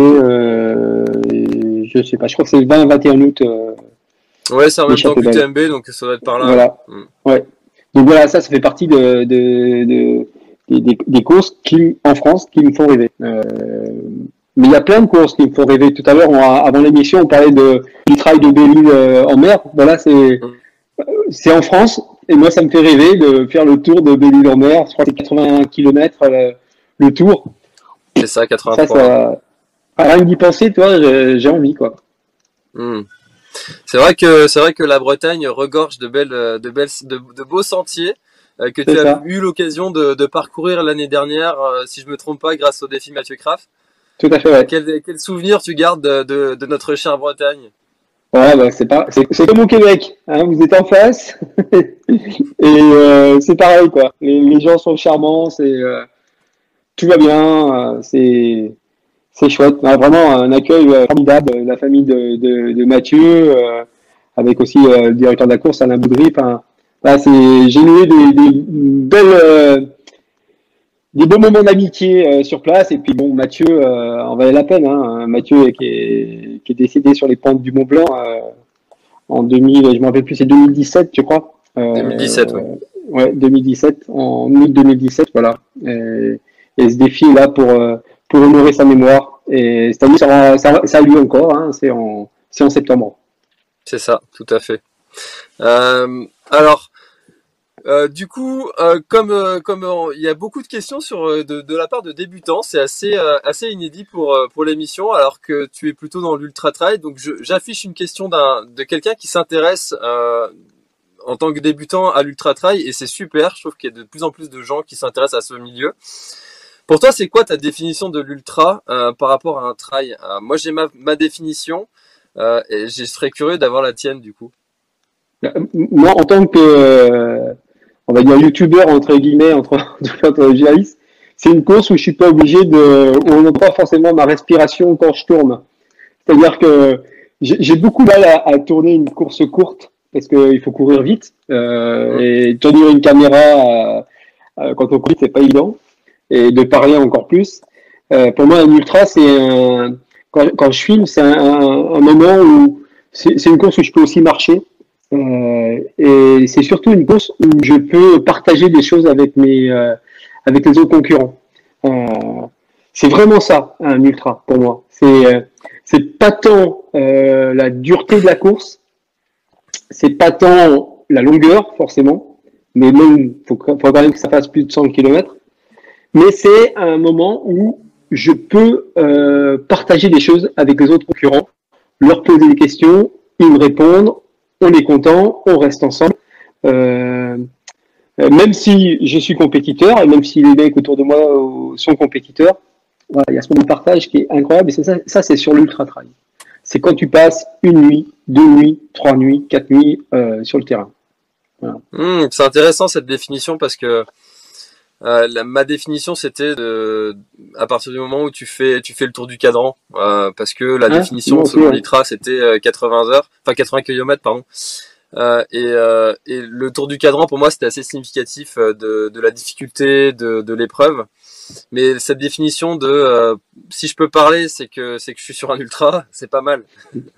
je sais pas, je crois que c'est le 20-21 août. Ouais, c'est en même temps que UTMB, donc ça doit être par là. Voilà. Ouais. Donc voilà, ça fait partie des courses en France qui me font rêver. Mais il y a plein de courses qui me font rêver. Tout à l'heure, avant l'émission, on parlait du trail de Belle-Île en mer. Voilà, c'est en France. Et moi, ça me fait rêver de faire le tour de Belle-Île en mer. Je crois que c'est 81 km le tour. C'est ça, 83. Rien que d'y penser, toi, j'ai envie, quoi. C'est vrai que la Bretagne regorge de beaux sentiers que tu as eu l'occasion de parcourir l'année dernière, si je me trompe pas, grâce au défi Mathieu Craft. Tout à fait, ouais. Quel souvenir tu gardes de notre chère Bretagne? Ouais, bah, c'est comme au Québec, hein, vous êtes en face et c'est pareil, quoi. Les gens sont charmants, tout va bien, c'est chouette. Vraiment un accueil formidable, la famille de Mathieu, avec aussi le directeur de la course, Alain Boudry. Enfin, là, j'ai noué des beaux moments d'amitié sur place. Et puis bon, Mathieu en valait la peine. Hein. Mathieu qui est décédé sur les pentes du Mont Blanc en 2000, je me rappelle plus, c'est 2017, je crois. 2017, oui. Ouais, 2017, en août 2017, voilà. Et ce défi est là pour honorer sa mémoire. Et cette année, ça a lieu encore, hein, c'est en septembre. C'est ça, tout à fait. Alors, du coup, comme il y a beaucoup de questions de la part de débutants, c'est assez inédit pour l'émission, alors que tu es plutôt dans l'ultra trail. Donc, j'affiche une question de quelqu'un qui s'intéresse en tant que débutant à l'ultra trail, et c'est super. Je trouve qu'il y a de plus en plus de gens qui s'intéressent à ce milieu. Pour toi, c'est quoi ta définition de l'ultra par rapport à un trail? Moi, j'ai ma définition et je serais curieux d'avoir la tienne du coup. Moi, en tant que, on va dire, youtubeur, entre guillemets, entre journalistes, c'est une course où je suis pas obligé où on n'entend pas forcément ma respiration quand je tourne. C'est-à-dire que j'ai beaucoup de mal à tourner une course courte parce qu'il faut courir vite et tenir une caméra quand on court, c'est pas évident. Et de parler encore plus. Pour moi, un ultra, quand je filme, c'est un moment où c'est une course où je peux aussi marcher. Et c'est surtout une course où je peux partager des choses avec les autres concurrents. C'est vraiment ça, un ultra, pour moi. C'est pas tant la dureté de la course, c'est pas tant la longueur, forcément, mais même, faut quand même que ça fasse plus de 100 km. Mais c'est un moment où je peux partager des choses avec les autres concurrents, leur poser des questions, ils me répondent, on est content, on reste ensemble. Même si je suis compétiteur et même si les mecs autour de moi sont compétiteurs, voilà, il y a ce moment de partage qui est incroyable. Et ça c'est sur l'ultra trail. C'est quand tu passes 1 nuit, 2 nuits, 3 nuits, 4 nuits sur le terrain. Voilà. C'est intéressant cette définition parce que ma définition c'était à partir du moment où tu fais le tour du cadran parce que la définition selon l'ITRA c'était 80 heures, enfin 80 km pardon. Et le tour du cadran pour moi c'était assez significatif de la difficulté de l'épreuve. Mais cette définition si je peux parler c'est que je suis sur un ultra, c'est pas mal.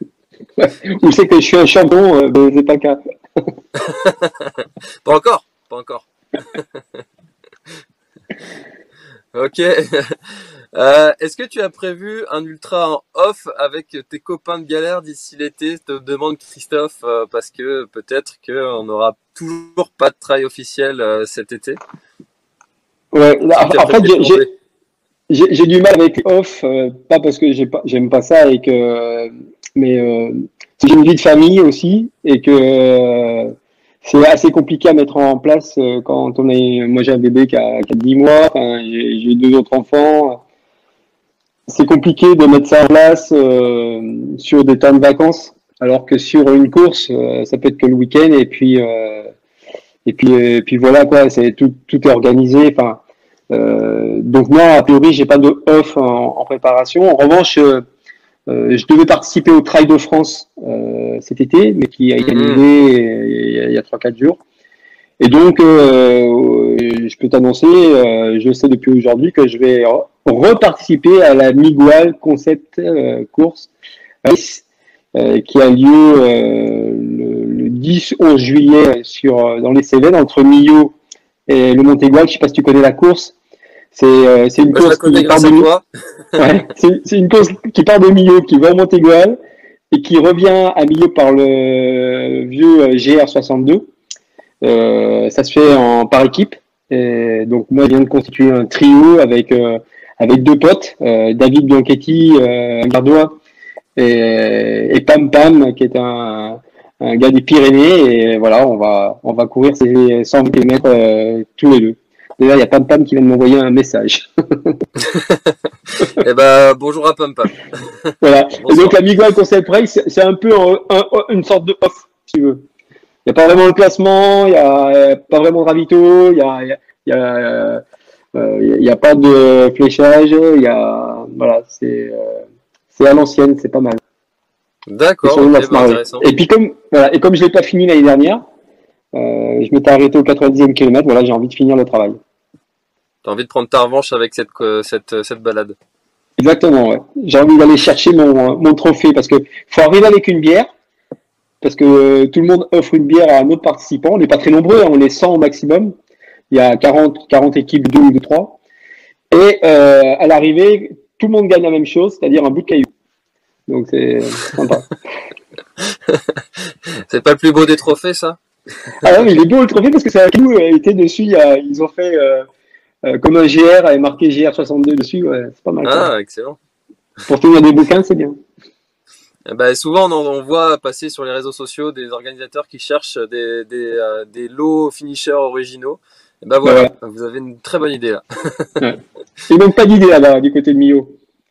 Ou c'est que je suis un champion de Zepaka. Pas encore. Ok. Est-ce que tu as prévu un ultra en off avec tes copains de galère d'ici l'été? Te demande Christophe, parce que peut-être qu'on n'aura toujours pas de trail officiel cet été. Ouais, en fait, j'ai du mal avec off, pas parce que j'aime pas ça mais j'ai une vie de famille aussi et que c'est assez compliqué à mettre en place quand on est. Moi, j'ai un bébé qui a 10 mois, enfin, j'ai 2 autres enfants. C'est compliqué de mettre ça en place sur des temps de vacances, alors que sur une course, ça peut être que le week-end et puis voilà quoi, c'est tout est organisé. Enfin, donc moi, a priori, j'ai pas de off en préparation. En revanche, je devais participer au Trail de France cet été, mais qui a été annulé il y a 3-4 jours. Et donc, je peux t'annoncer, je sais depuis aujourd'hui que je vais reparticiper à la Miguel Concept Course qui a lieu le 10-11 juillet dans les Cévennes, entre Millau et le Montégual. Je sais pas si tu connais la course. C'est une course qui part de ouais, c'est une course qui part de Millau, qui va au Montégual et qui revient à Millau par le vieux GR62. Ça se fait par équipe. Et donc moi, je viens de constituer un trio avec 2 potes, David Bianchetti, un gardois, et Pam Pam, qui est un gars des Pyrénées. Et voilà, on va courir ces 100 km tous les deux. D'ailleurs, il y a Pam Pam qui vient de m'envoyer un message. Eh ben, bonjour à Pam Pam. Voilà. Bonsoir. Et donc la Miguel Concept Race, c'est un peu une sorte de off, si tu veux. Il n'y a pas vraiment de classement, il n'y a pas vraiment de ravito, il y a pas de fléchage, voilà, c'est à l'ancienne, c'est pas mal. D'accord, okay, intéressant. Et puis comme je l'ai pas fini l'année dernière, je m'étais arrêté au 90e kilomètre, voilà, j'ai envie de finir le travail. T'as envie de prendre ta revanche avec cette balade. Exactement, ouais. J'ai envie d'aller chercher mon trophée parce que faut arriver avec une bière. Parce que tout le monde offre une bière à un autre participant. On n'est pas très nombreux, hein, on est 100 au maximum. Il y a 40 équipes, 2 ou 3. Et à l'arrivée, tout le monde gagne la même chose, c'est-à-dire un bout de caillou. Donc c'est sympa. C'est pas le plus beau des trophées, ça? Ah non, mais il est beau le trophée parce que c'est un caillou était dessus. Ils ont fait comme un GR et marqué GR62 dessus. Ouais, c'est pas mal. Ah, excellent. Pour tenir des bouquins, c'est bien. Ben, souvent, on voit passer sur les réseaux sociaux des organisateurs qui cherchent des lots finishers originaux. Et ben voilà, vous avez une très bonne idée là. Ouais. Il manque pas d'idée là-bas, du côté de Millau.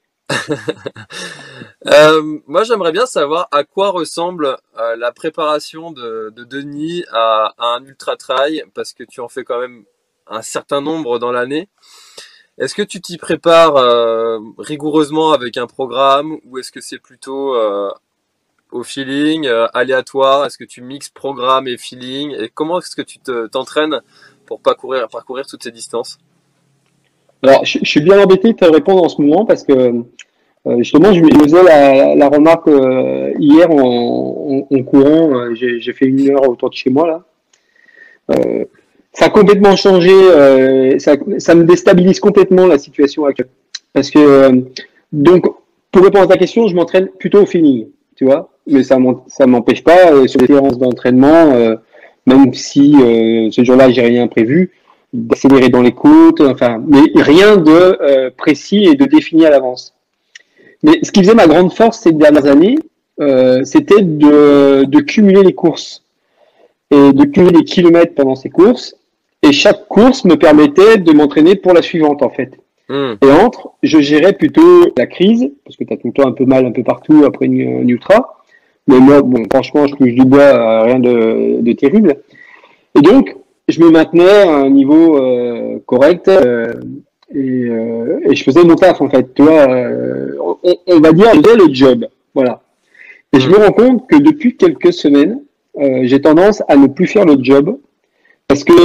Moi, j'aimerais bien savoir à quoi ressemble la préparation de Denis à un ultra trail, parce que tu en fais quand même un certain nombre dans l'année. Est-ce que tu t'y prépares rigoureusement avec un programme, ou est-ce que c'est plutôt au feeling, aléatoire? Est-ce que tu mixes programme et feeling? Et comment est-ce que tu t'entraînes pour parcourir toutes ces distances? Alors, je suis bien embêté de te répondre en ce moment parce que justement, je me faisais la remarque hier en courant. J'ai fait 1 heure autour de chez moi là. Ça a complètement changé. Ça me déstabilise complètement la situation actuelle. Parce que donc, pour répondre à ta question, je m'entraîne plutôt au feeling, tu vois. Mais ça m'empêche pas sur les séances d'entraînement, même si ce jour-là j'ai rien prévu, d'accélérer dans les côtes, enfin, mais rien de précis et de défini à l'avance. Mais ce qui faisait ma grande force ces dernières années, c'était de cumuler les courses et de cumuler les kilomètres pendant ces courses. Et chaque course me permettait de m'entraîner pour la suivante, en fait. Et je gérais plutôt la crise, parce que tu as tout le temps un peu mal un peu partout après une ultra. Mais moi, bon, franchement, je touche du bois, rien de terrible. Et donc, je me maintenais à un niveau correct et je faisais mon taf, en fait. Tu vois, on va dire, je faisais le job. Voilà. Et je me rends compte que depuis quelques semaines, j'ai tendance à ne plus faire le job parce que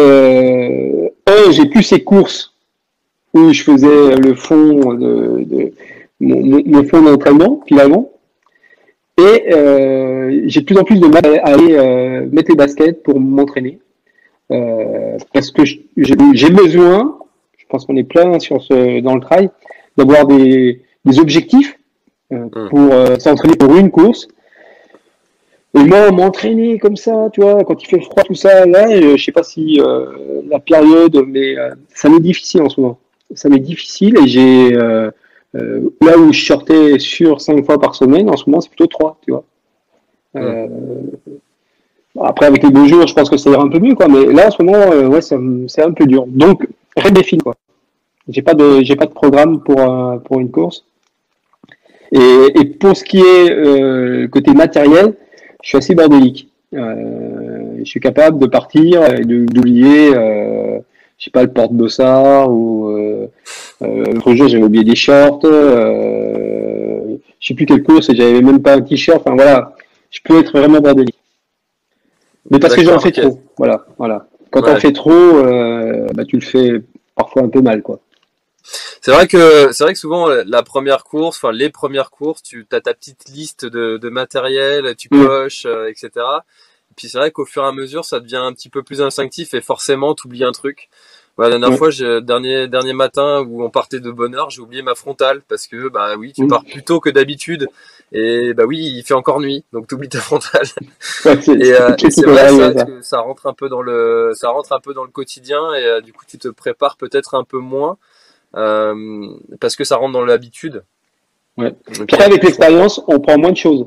j'ai plus ces courses où je faisais le fond de mon fond d'entraînement finalement, et j'ai de plus en plus de mal à aller mettre les baskets pour m'entraîner parce que j'ai besoin, je pense qu'on est plein dans le trail, d'avoir des objectifs pour s'entraîner pour une course. Et moi, m'entraîner comme ça, tu vois, quand il fait froid, tout ça, là, je sais pas si la période, mais ça m'est difficile en ce moment. Ça m'est difficile et j'ai là où je sortais sur 5 fois par semaine, en ce moment, c'est plutôt 3, tu vois. Après, avec les beaux jours, je pense que ça ira un peu mieux, quoi. Mais là, en ce moment, ouais, c'est un peu dur. Donc, redéfine, quoi. J'ai pas de programme pour une course. Et pour ce qui est côté matériel, je suis assez bordélique. Je suis capable de partir et d'oublier, je sais pas, le porte-dossard ou l'autre jour j'avais oublié des shorts. Je sais plus quelle course et j'avais même pas un t-shirt. Enfin voilà, je peux être vraiment bordélique. Mais parce que j'en fais trop. Voilà. Quand t'en fais trop, bah tu le fais parfois un peu mal, quoi. C'est vrai que souvent la première course, enfin les premières courses, tu as ta petite liste de matériel, tu coches, etc. Et puis c'est vrai qu'au fur et à mesure, ça devient un petit peu plus instinctif et forcément, tu oublies un truc. Voilà, la dernière fois, dernier matin où on partait de bonne heure, j'ai oublié ma frontale parce que bah oui, tu pars plus tôt que d'habitude et bah oui, il fait encore nuit, donc tu oublies ta frontale. Et c'est vrai ça rentre un peu dans le quotidien et du coup tu te prépares peut-être un peu moins. Parce que ça rentre dans l'habitude. Ouais. Après, avec l'expérience, on prend moins de choses.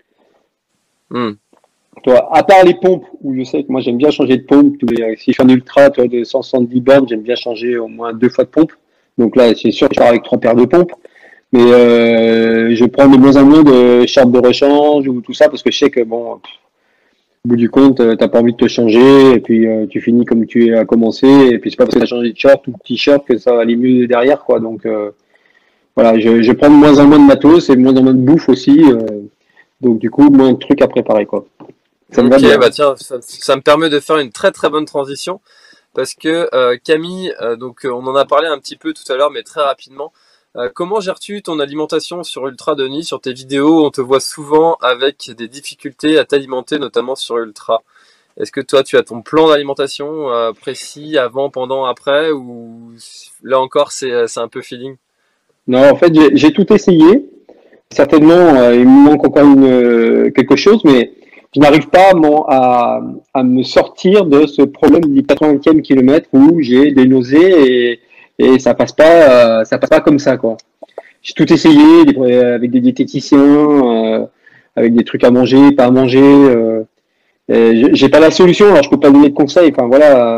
Toi, à part les pompes, où je sais que moi j'aime bien changer de pompe, si je fais un ultra de 170 bornes, j'aime bien changer au moins 2 fois de pompe. Donc là, c'est sûr que je pars avec 3 paires de pompes. Mais je prends de moins en moins de chartes de rechange ou tout ça, parce que je sais que bon, au bout du compte, t'as pas envie de te changer, et puis tu finis comme tu as commencé, et puis c'est pas parce que t'as changé de short ou de t-shirt que ça va aller mieux derrière, quoi. Donc voilà, je prends de moins en moins de matos et de moins en moins de bouffe aussi, donc du coup moins de trucs à préparer, quoi. Ça me va bien. Bah tiens, ça me permet de faire une très très bonne transition parce que Camille, donc on en a parlé un petit peu tout à l'heure, mais très rapidement. Comment gères-tu ton alimentation sur Ultra, Denis? Sur tes vidéos, on te voit souvent avec des difficultés à t'alimenter, notamment sur Ultra. Est-ce que toi, tu as ton plan d'alimentation précis avant, pendant, après, ou là encore, c'est un peu feeling? Non, en fait, j'ai tout essayé. Certainement, il me manque encore quelque chose, mais je n'arrive pas à me sortir de ce problème du 80e kilomètre où j'ai des nausées et ça passe pas comme ça, quoi. J'ai tout essayé avec des diététiciens, avec des trucs à manger, pas à manger. J'ai pas la solution, alors je peux pas donner de conseils. Enfin voilà,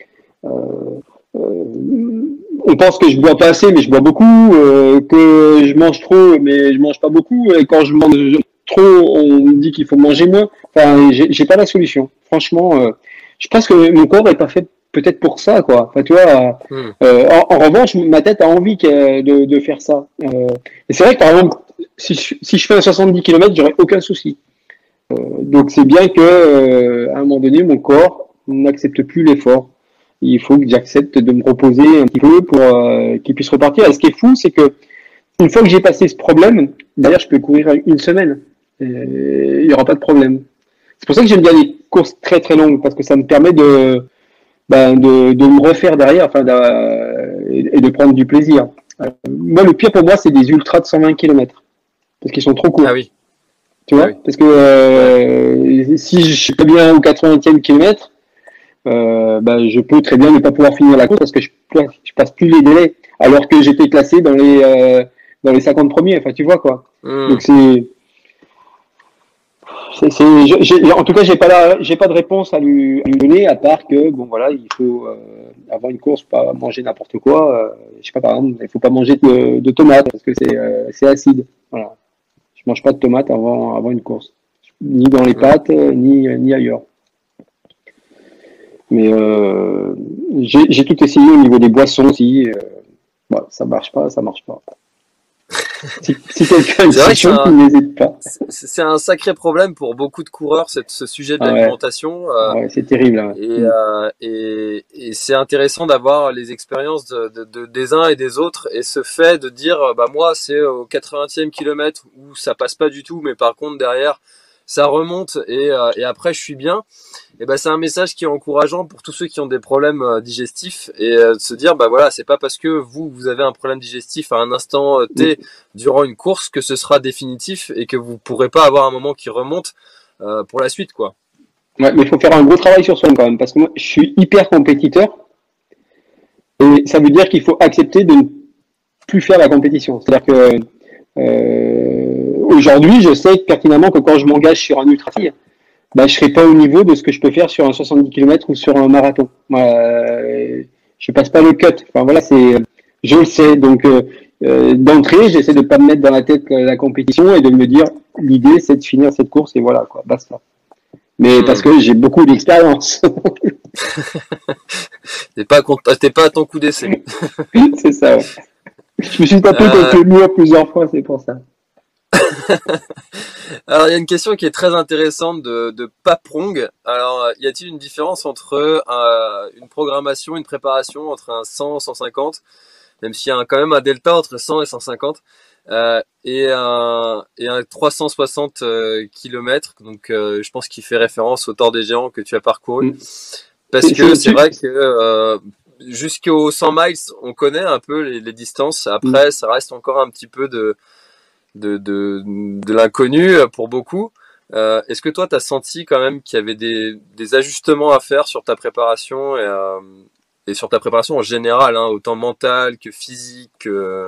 on pense que je bois pas assez, mais je bois beaucoup, que je mange trop, mais je mange pas beaucoup. Et quand je mange trop, on me dit qu'il faut manger moins. Enfin, j'ai pas la solution. Franchement, je pense que mon corps est pas fait peut-être pour ça, quoi. Enfin, tu vois, en revanche, ma tête a envie de faire ça. Et c'est vrai que par exemple, si je fais un 70 km, j'aurais aucun souci. Donc c'est bien que à un moment donné, mon corps n'accepte plus l'effort. Il faut que j'accepte de me reposer un petit peu pour qu'il puisse repartir. Et ce qui est fou, c'est que une fois que j'ai passé ce problème, d'ailleurs, je peux courir une semaine. Et il n'y aura pas de problème. C'est pour ça que j'aime bien les courses très très longues, parce que ça me permet de me refaire derrière, enfin, et de prendre du plaisir. Moi, le pire pour moi, c'est des ultras de 120 km. Parce qu'ils sont trop courts. Ah oui. Tu vois, parce que si je suis pas bien au 80e kilomètre, je peux très bien ne pas pouvoir finir la course parce que je passe plus les délais, alors que j'étais classé dans les 50 premiers. Enfin, tu vois quoi. Donc en tout cas, j'ai pas de réponse à lui donner, à part que bon voilà, il faut avant une course pas manger n'importe quoi. Je sais pas, par exemple, il faut pas manger de tomates parce que c'est acide. Voilà. Je mange pas de tomates avant une course, ni dans les pâtes, ni ailleurs. Mais j'ai tout essayé au niveau des boissons aussi. Ça marche pas. Si quelqu'un n'hésite pas. C'est un sacré problème pour beaucoup de coureurs, ce sujet de l'alimentation. Ouais, c'est terrible. Hein. Et c'est intéressant d'avoir les expériences des uns et des autres. Et ce fait de dire, moi, c'est au 80e kilomètre où ça passe pas du tout, mais par contre, derrière, ça remonte et après, je suis bien. Et c'est un message qui est encourageant pour tous ceux qui ont des problèmes digestifs et de se dire c'est pas parce que vous avez un problème digestif à un instant T durant une course que ce sera définitif et que vous pourrez pas avoir un moment qui remonte pour la suite, quoi. Ouais, mais il faut faire un gros travail sur soi quand même, parce que moi je suis hyper compétiteur et ça veut dire qu'il faut accepter de ne plus faire la compétition. C'est-à-dire que aujourd'hui, je sais pertinemment que quand je m'engage sur un ultra trail, bah, je serai pas au niveau de ce que je peux faire sur un 70 km ou sur un marathon. Je passe pas le cut. Enfin voilà, je le sais. Donc d'entrée, j'essaie de pas me mettre dans la tête la compétition et de me dire l'idée c'est de finir cette course et voilà quoi, basta. Mais parce que j'ai beaucoup d'expérience. T'es pas à ton coup d'essai. C'est ça. Ouais. Je me suis tapé contre le mur plusieurs fois, c'est pour ça. Alors, il y a une question qui est très intéressante de Paprong. Alors, y a-t-il une différence entre une programmation, une préparation entre un 100, 150, même s'il y a quand même un delta entre 100 et 150, et un 360 km, donc je pense qu'il fait référence au Tour des Géants que tu as parcouru. Parce que c'est vrai que jusqu'aux 100 miles, on connaît un peu les distances. Après, ça reste encore un petit peu de l'inconnu pour beaucoup. Est-ce que toi, tu as senti quand même qu'il y avait des ajustements à faire sur ta préparation et sur ta préparation en général, hein, autant mentale que physique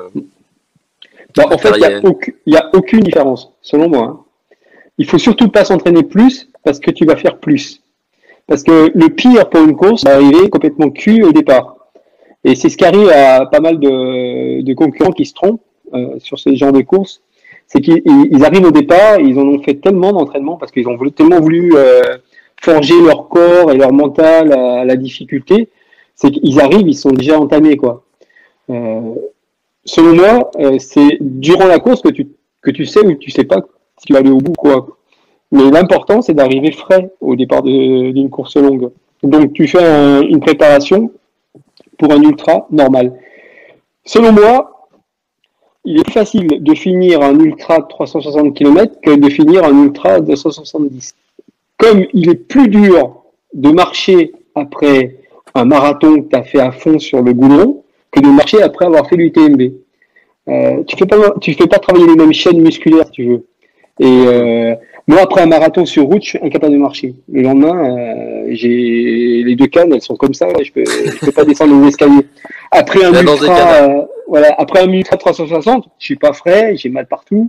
en fait, il y a aucune différence, selon moi. Hein. Il faut surtout pas s'entraîner plus parce que tu vas faire plus. Parce que le pire pour une course, c'est d'arriver complètement cul au départ. Et c'est ce qui arrive à pas mal de concurrents qui se trompent sur ce genre de course. C'est qu'ils arrivent au départ, ils en ont fait tellement d'entraînement parce qu'ils ont tellement voulu forger leur corps et leur mental à la difficulté, c'est qu'ils arrivent, ils sont déjà entamés quoi. Selon moi, c'est durant la course que tu sais ou tu sais pas si tu vas aller au bout quoi. Mais l'important c'est d'arriver frais au départ d'une course longue. Donc tu fais une préparation pour un ultra normal. Selon moi, il est plus facile de finir un ultra de 360 km que de finir un ultra de 270. Comme il est plus dur de marcher après un marathon que tu as fait à fond sur le goudron que de marcher après avoir fait l'UTMB. Tu fais pas travailler les mêmes chaînes musculaires si tu veux. Et moi, après un marathon sur route, je suis incapable de marcher. Le lendemain, j'ai les deux cannes, elles sont comme ça. Je peux pas descendre les escaliers. Après un ultra, après un ultra 360, je suis pas frais, j'ai mal partout.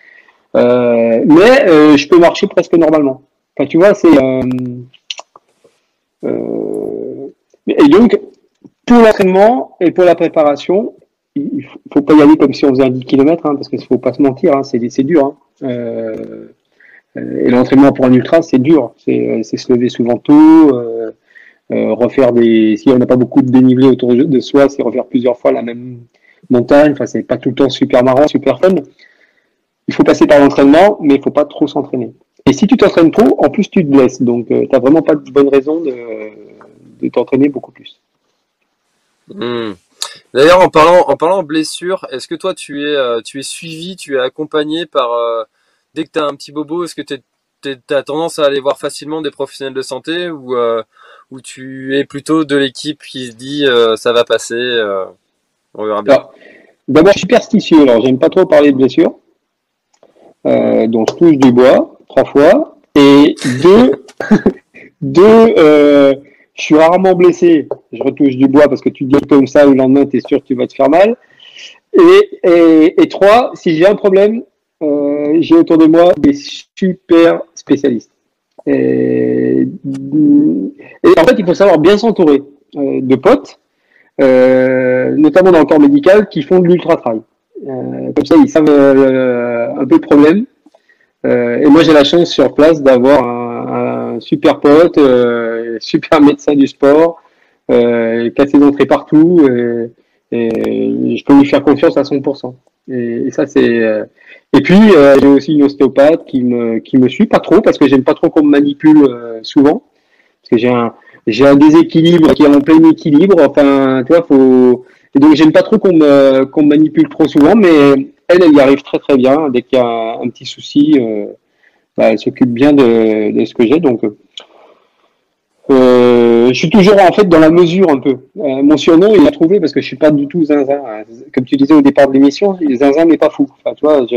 Mais je peux marcher presque normalement. Enfin, tu vois, et donc pour l'entraînement et pour la préparation, il faut pas y aller comme si on faisait un 10 km, hein, parce qu'il faut pas se mentir, hein, c'est dur. Hein. Et l'entraînement pour un ultra, c'est dur. C'est se lever souvent tôt, refaire si on n'a pas beaucoup de dénivelé autour de soi, c'est refaire plusieurs fois la même montagne. Enfin, c'est pas tout le temps super marrant, super fun. Il faut passer par l'entraînement, mais il faut pas trop s'entraîner. Et si tu t'entraînes trop, en plus tu te blesses. Donc, t'as vraiment pas de bonne raison de t'entraîner beaucoup plus. D'ailleurs, en parlant blessure, est-ce que toi tu es suivi, tu es accompagné par dès que tu as un petit bobo, est-ce que tu as tendance à aller voir facilement des professionnels de santé ou tu es plutôt de l'équipe qui se dit ça va passer, on verra bien. D'abord, je suis superstitieux, alors j'aime pas trop parler de blessures. Donc je touche du bois 3 fois. Et je suis rarement blessé. Je retouche du bois parce que tu te dis comme ça, le lendemain, tu es sûr que tu vas te faire mal. Et 3, si j'ai un problème, j'ai autour de moi des super spécialistes. Et en fait, il faut savoir bien s'entourer de potes, notamment dans le corps médical, qui font de l'ultra-trail. Comme ça, ils savent un peu le problème. Et moi, j'ai la chance sur place d'avoir un super pote, super médecin du sport, qui a ses entrées partout, et je peux lui faire confiance à 100%. Et ça, c'est. Et puis, j'ai aussi une ostéopathe qui me suit pas trop parce que j'aime pas trop qu'on me manipule souvent, parce que j'ai un déséquilibre qui est en plein équilibre. Enfin, tu vois, Et donc, j'aime pas trop qu'on me manipule trop souvent, mais elle y arrive très très bien. Dès qu'il y a un petit souci, elle s'occupe bien de ce que j'ai. Donc, je suis toujours en fait dans la mesure un peu. Mon surnom, il l'a trouvé parce que je suis pas du tout zinzin. Comme tu disais au départ de l'émission, zinzin n'est pas fou. Enfin, tu vois,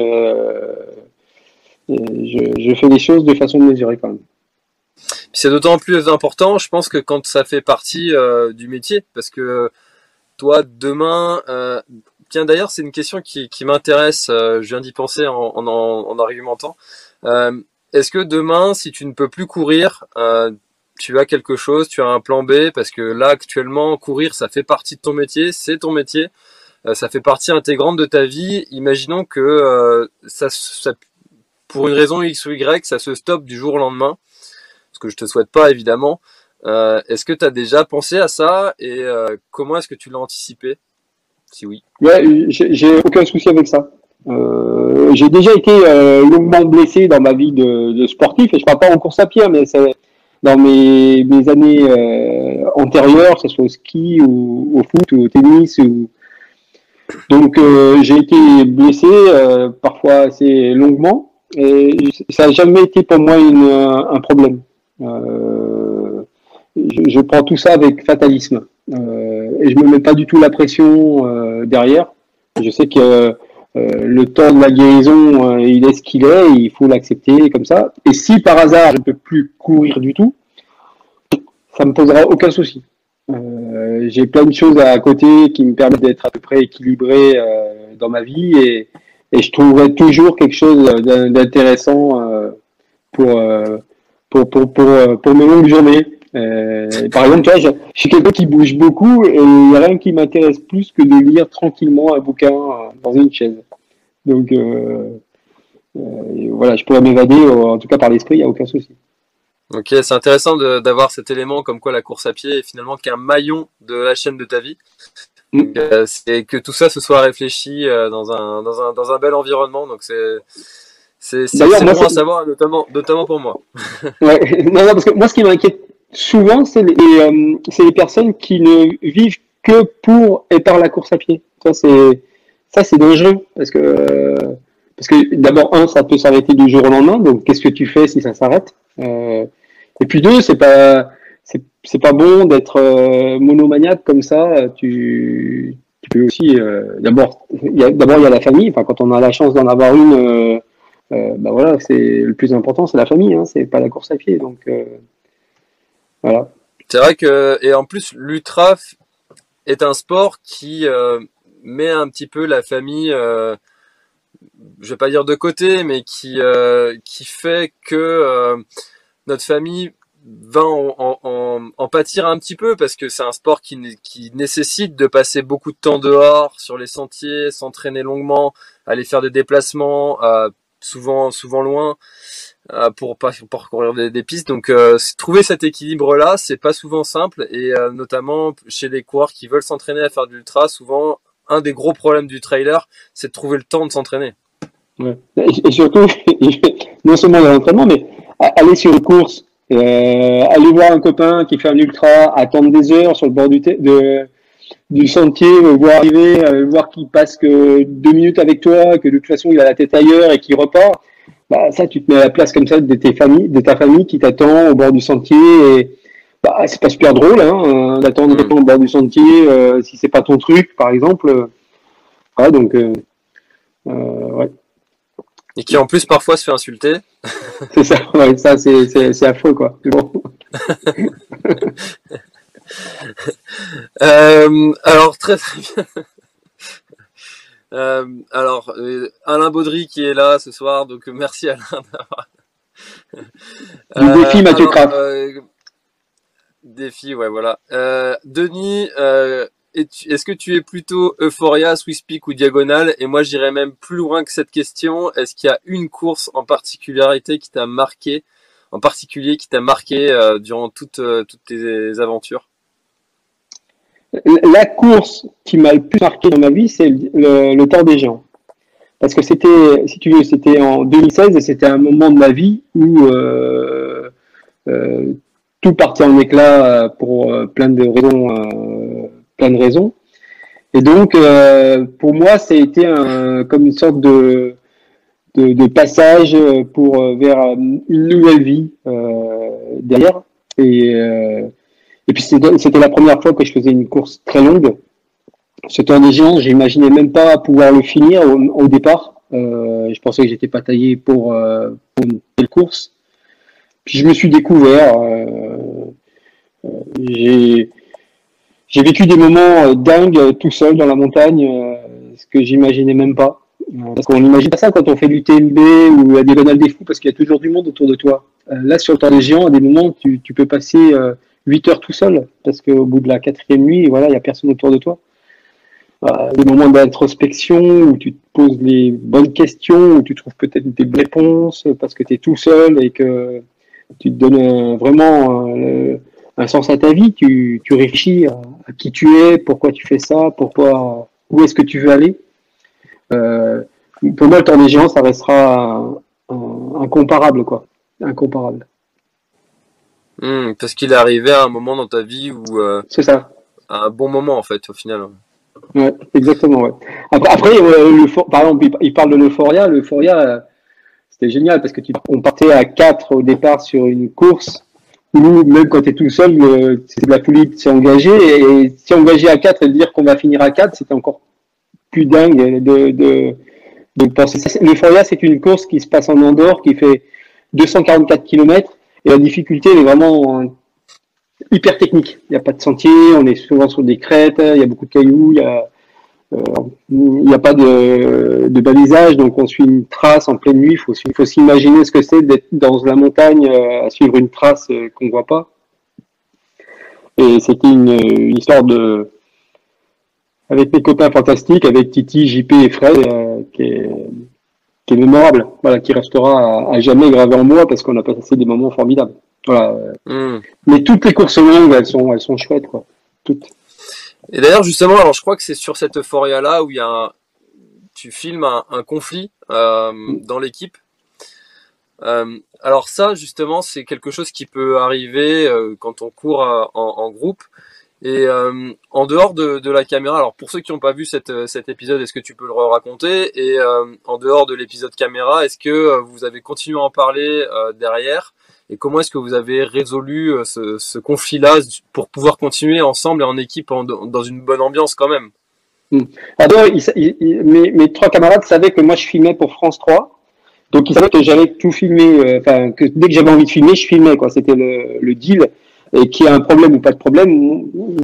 je fais les choses de façon mesurée quand même. C'est d'autant plus important, je pense, que quand ça fait partie du métier, parce que toi, demain, tiens, d'ailleurs, c'est une question qui m'intéresse. Je viens d'y penser en argumentant. Est-ce que demain, si tu ne peux plus courir, tu as quelque chose, tu as un plan B, parce que là, actuellement, courir, ça fait partie de ton métier, c'est ton métier, ça fait partie intégrante de ta vie. Imaginons que ça, pour une raison X ou Y, ça se stoppe du jour au lendemain, ce que je te souhaite pas, évidemment. Est-ce que tu as déjà pensé à ça et comment est-ce que tu l'as anticipé? Si oui. Ouais, j'ai aucun souci avec ça. J'ai déjà été longuement blessé dans ma vie de sportif, et je parle pas en course à pied, mais c'est dans mes années antérieures, que ce soit au ski ou au foot ou au tennis. Donc j'ai été blessé parfois assez longuement, et ça n'a jamais été pour moi un problème. Je prends tout ça avec fatalisme, et je me mets pas du tout la pression derrière. Je sais que le temps de la guérison, il est ce qu'il est, et il faut l'accepter comme ça. Et si par hasard je ne peux plus courir du tout, ça me posera aucun souci. J'ai plein de choses à côté qui me permettent d'être à peu près équilibré dans ma vie, et je trouverai toujours quelque chose d'intéressant pour mes longues journées. Par exemple, tu vois, je suis quelqu'un qui bouge beaucoup, et il n'y a rien qui m'intéresse plus que de lire tranquillement un bouquin dans une chaise. Donc voilà, je pourrais m'évader, en tout cas par l'esprit, il n'y a aucun souci. Ok, c'est intéressant d'avoir cet élément comme quoi la course à pied est finalement qu'un maillon de la chaîne de ta vie. Donc, c'est que tout ça se soit réfléchi dans un bel environnement. Donc c'est bon à savoir, notamment pour moi. Ouais, non, parce que moi, ce qui m'inquiète souvent, c'est les personnes qui ne vivent que pour et par la course à pied. Ça, c'est dangereux, parce que d'abord, ça peut s'arrêter du jour au lendemain. Donc, qu'est-ce que tu fais si ça s'arrête? Et puis deux, c'est pas bon d'être monomaniaque comme ça. Tu peux aussi d'abord il y a la famille. Enfin, quand on a la chance d'en avoir une, bah voilà, c'est le plus important, c'est la famille, hein, c'est pas la course à pied. Donc voilà. C'est vrai que, et en plus, l'ultra est un sport qui met un petit peu la famille, je vais pas dire de côté, mais qui fait que notre famille va en pâtir un petit peu, parce que c'est un sport qui nécessite de passer beaucoup de temps dehors, sur les sentiers, s'entraîner longuement, aller faire des déplacements, souvent loin, pour parcourir des pistes. Donc trouver cet équilibre-là, c'est pas souvent simple, et notamment chez les coureurs qui veulent s'entraîner à faire de l'ultra, souvent un des gros problèmes du trailer, c'est de trouver le temps de s'entraîner. Ouais. Et surtout, non seulement dans l'entraînement, mais aller sur une course, aller voir un copain qui fait un ultra, attendre des heures sur le bord du sentier, voir arriver, voir qu'il passe que 2 minutes avec toi, que de toute façon il a la tête ailleurs et qu'il repart. Bah ça, tu te mets à la place comme ça de ta famille qui t'attend au bord du sentier, et bah c'est pas super drôle, hein, d'attendre au bord du sentier si c'est pas ton truc, par exemple. Voilà, donc ouais. Et qui en plus parfois se fait insulter. C'est ça, ouais, ça c'est affreux, quoi. Bon. Alors très bien. Alors Alain Baudry qui est là ce soir, donc merci Alain d'avoir. Du défi Mathieu Craft. Défi, ouais, voilà. Denis, est-ce que tu es plutôt Euphoria, Swiss Peak ou Diagonale? Et moi, j'irais même plus loin que cette question. Est-ce qu'il y a une course en particularité qui t'a marqué, durant toutes tes aventures? La course qui m'a le plus marqué dans ma vie, c'est le Tour des Géants. Parce que c'était, si tu veux, c'était en 2016, et c'était un moment de ma vie où tout partait en éclat pour plein de raisons. Et donc, pour moi, ça a été comme une sorte de passage vers une nouvelle vie derrière. Et puis c'était la première fois que je faisais une course très longue. Ce Tour des Géants, j'imaginais même pas pouvoir le finir au départ. Je pensais que j'étais pas taillé pour une telle course. Puis je me suis découvert. J'ai vécu des moments dingues tout seul dans la montagne, ce que j'imaginais même pas. Parce qu'on n'imagine pas ça quand on fait du TMB ou la diagonale des fous, parce qu'il y a toujours du monde autour de toi. Là, sur le temps des géants, à des moments, tu peux passer 8 heures tout seul, parce qu'au bout de la 4e nuit, voilà, il n'y a personne autour de toi. Des moments d'introspection où tu te poses les bonnes questions, où tu trouves peut-être des réponses parce que tu es tout seul et que tu te donnes vraiment un sens à ta vie. Tu réfléchis à qui tu es, pourquoi tu fais ça, où est-ce que tu veux aller. Pour moi, le temps des géants, ça restera incomparable, quoi. Incomparable. Parce qu'il est arrivé à un moment dans ta vie où c'est ça. À un bon moment en fait, au final. Ouais, exactement. Ouais. Après par exemple, il parle de l'euphoria. L'euphoria, c'était génial parce que on partait à 4 au départ sur une course où même quand tu es tout seul, c'est de la folie de s'engager. Et s'y engager à 4 et de dire qu'on va finir à 4, c'était encore plus dingue de penser. L'euphoria, c'est une course qui se passe en Andorre, qui fait 244 km et la difficulté elle est vraiment hyper technique. Il n'y a pas de sentier, on est souvent sur des crêtes, il y a beaucoup de cailloux, il n'y a pas de balisage, donc on suit une trace en pleine nuit. Il faut s'imaginer ce que c'est d'être dans la montagne à suivre une trace qu'on ne voit pas. Et c'était une histoire avec mes copains fantastiques, avec Titi, JP et Fred, qui est mémorable, voilà, qui restera à jamais gravé en moi parce qu'on a passé des moments formidables. Voilà. Mais toutes les courses longues, elles sont chouettes, quoi. Toutes. Et d'ailleurs, justement, alors je crois que c'est sur cette euphoria-là où tu filmes un conflit dans l'équipe. Alors ça, justement, c'est quelque chose qui peut arriver quand on court en groupe. Et en dehors de la caméra, alors pour ceux qui n'ont pas vu cet épisode, est-ce que tu peux le raconter? Et en dehors de l'épisode caméra, est-ce que vous avez continué à en parler derrière? Et comment est-ce que vous avez résolu ce conflit-là pour pouvoir continuer ensemble et en équipe dans une bonne ambiance quand même? Alors, mes 3 camarades savaient que moi je filmais pour France 3. Donc ils savaient que j'allais tout filmer, que dès que j'avais envie de filmer, je filmais, quoi. C'était le deal. Et qu'il y a un problème ou pas de problème,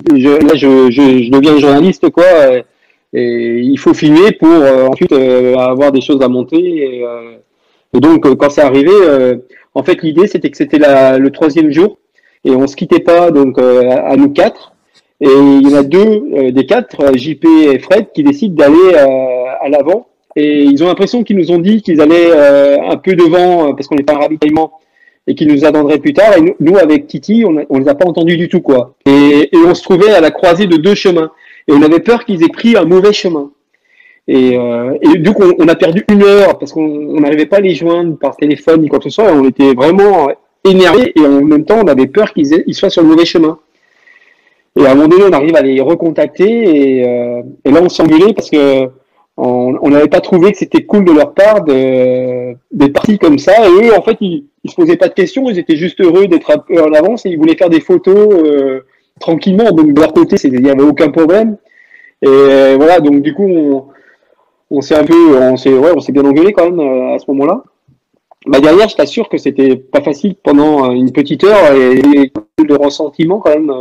je deviens journaliste, quoi. Et il faut filmer pour ensuite avoir des choses à monter. Et donc quand c'est arrivé, en fait l'idée c'était que c'était le 3e jour et on se quittait pas donc à nous 4. Et il y en a 2 des 4, JP et Fred, qui décident d'aller à l'avant. Et ils ont l'impression qu'ils nous ont dit qu'ils allaient un peu devant parce qu'on n'est pas un ravitaillement et qu'ils nous attendraient plus tard. Et nous avec Titi, on les a pas entendus du tout, quoi. Et on se trouvait à la croisée de 2 chemins. Et on avait peur qu'ils aient pris un mauvais chemin. Et du coup, on a perdu 1 heure parce qu'on n'arrivait pas à les joindre par téléphone ni quoi que ce soit. On était vraiment énervés et en même temps, on avait peur qu'ils soient sur le mauvais chemin. Et à un moment donné, on arrive à les recontacter et là, on s'est engueulé parce que on n'avait pas trouvé que c'était cool de leur part d'être partis comme ça. Et eux, en fait, ils se posaient pas de questions. Ils étaient juste heureux d'être un peu en avance et ils voulaient faire des photos tranquillement. Donc de leur côté, il n'y avait aucun problème. Et voilà. Donc du coup, on s'est bien engueulé quand même à ce moment-là. Bah derrière, je t'assure que c'était pas facile pendant une petite heure et de ressentiment quand même.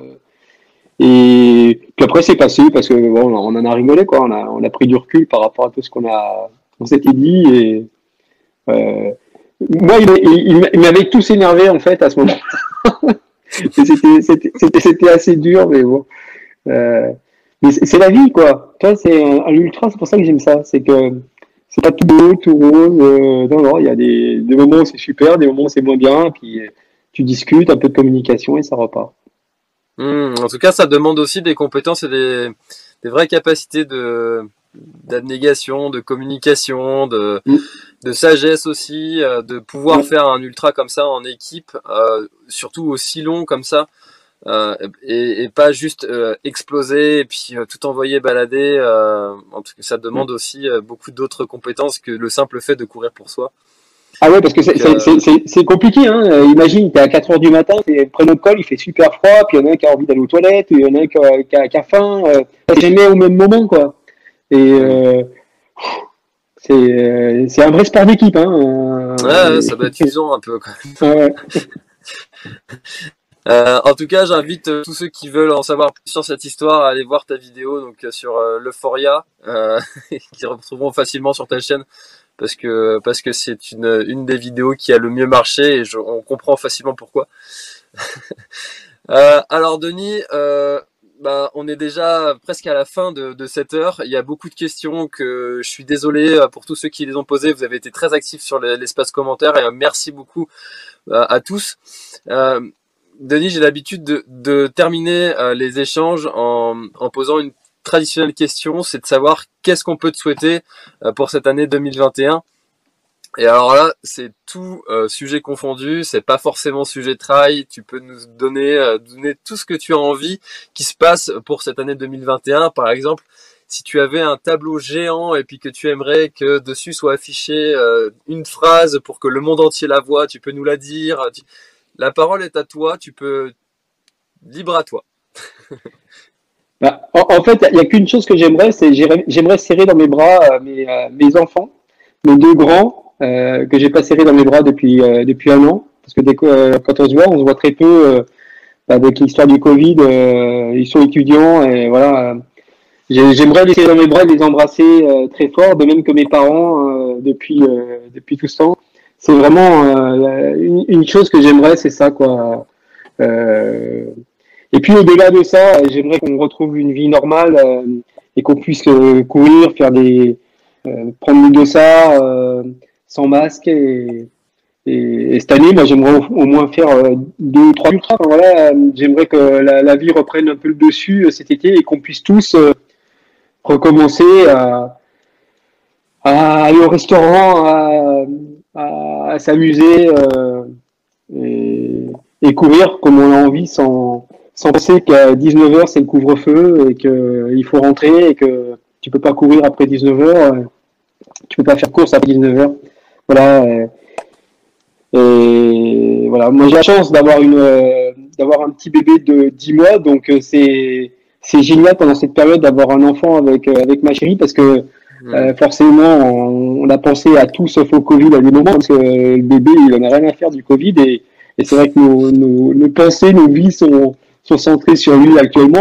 Et puis après c'est passé parce que bon, on en a rigolé, quoi. On a pris du recul par rapport à tout ce qu'on s'était dit et moi il m'avait tous énervé en fait à ce moment-là. C'était assez dur, mais bon. Mais c'est la vie, quoi. Tu vois, c'est à l'ultra, c'est pour ça que j'aime ça. C'est que c'est pas tout beau, tout rose. Non, il y a des moments où c'est super, des moments où c'est moins bien, puis tu discutes, un peu de communication et ça repart. En tout cas, ça demande aussi des compétences et des vraies capacités d'abnégation, de communication, de sagesse aussi, de pouvoir faire un ultra comme ça en équipe, surtout aussi long comme ça, et pas juste exploser et puis tout envoyer balader. En tout cas, ça demande aussi beaucoup d'autres compétences que le simple fait de courir pour soi. Ah ouais, parce que c'est compliqué, hein. Imagine, t'es à 4 heures du matin, t'es près de notre col, il fait super froid, puis il y en a un qui a envie d'aller aux toilettes, il y en a un qui a faim, c'est jamais au même moment, quoi. Et c'est un vrai sport d'équipe, hein. Ouais, ça va être usant un peu, quand même. Ouais. En tout cas, j'invite tous ceux qui veulent en savoir plus sur cette histoire à aller voir ta vidéo donc sur l'Euphoria, qui retrouveront facilement sur ta chaîne parce que c'est une des vidéos qui a le mieux marché et on comprend facilement pourquoi. Alors Denis, on est déjà presque à la fin de cette heure. Il y a beaucoup de questions que je suis désolé pour tous ceux qui les ont posées. Vous avez été très actifs sur l'espace commentaire et merci beaucoup à tous. Denis, j'ai l'habitude de terminer les échanges en posant une traditionnelle question, c'est de savoir qu'est-ce qu'on peut te souhaiter pour cette année 2021. Et alors là, c'est tout sujet confondu, c'est pas forcément sujet trail, tu peux nous donner tout ce que tu as envie qui se passe pour cette année 2021. Par exemple, si tu avais un tableau géant et puis que tu aimerais que dessus soit affiché une phrase pour que le monde entier la voie, tu peux nous la dire. La parole est à toi, tu peux... Libre à toi. En fait, il n'y a qu'une chose que j'aimerais, c'est j'aimerais serrer dans mes bras mes enfants, mes deux grands, que j'ai pas serré dans mes bras depuis un an. Parce que quand on se voit très peu avec l'histoire du Covid. Ils sont étudiants et voilà. J'aimerais les serrer dans mes bras et les embrasser très fort, de même que mes parents depuis tout ce temps. C'est vraiment une chose que j'aimerais, c'est ça quoi. Et puis au-delà de ça, j'aimerais qu'on retrouve une vie normale et qu'on puisse courir, faire prendre le dossard sans masque et cette année, moi j'aimerais au moins faire 2-3 ultras. Enfin, voilà, j'aimerais que la vie reprenne un peu le dessus cet été et qu'on puisse tous recommencer à aller au restaurant, à s'amuser et courir comme on a envie sans penser qu'à 19h c'est le couvre-feu et qu'il faut rentrer et que tu peux pas courir après 19h, tu peux pas faire course après 19h. Voilà. Et voilà, moi j'ai la chance d'avoir un petit bébé de 10 mois, donc c'est génial pendant cette période d'avoir un enfant avec ma chérie parce que forcément on a pensé à tout sauf au Covid à des moments parce que le bébé il en a rien à faire du Covid et c'est vrai que nos pensées, nos vies sont centrées sur lui actuellement.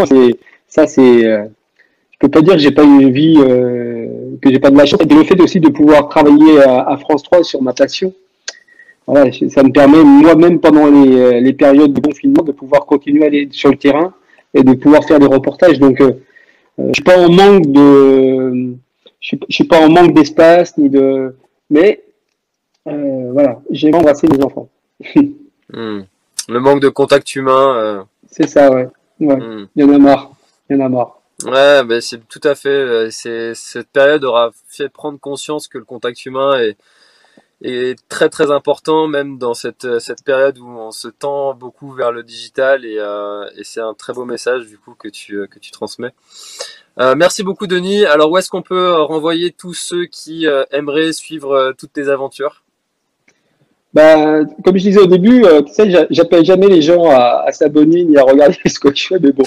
Je peux pas dire que j'ai pas une vie que j'ai pas de la chance. Et le fait aussi de pouvoir travailler à France 3 sur ma passion. Voilà, ça me permet moi-même pendant les périodes de confinement de pouvoir continuer à aller sur le terrain et de pouvoir faire des reportages. Donc je suis pas en manque je suis pas en manque d'espace mais voilà, j'ai embrassé mes enfants. Le manque de contact humain. C'est ça, ouais. Il y en a marre. Ouais, ben c'est tout à fait. Cette période aura fait prendre conscience que le contact humain est très très important, même dans cette période où on se tend beaucoup vers le digital et c'est un très beau message du coup que tu transmets. Merci beaucoup Denis. Alors où est-ce qu'on peut renvoyer tous ceux qui aimeraient suivre toutes tes aventures? Comme je disais au début, tu sais, j'appelle jamais les gens à s'abonner ni à regarder ce que je fais, mais bon.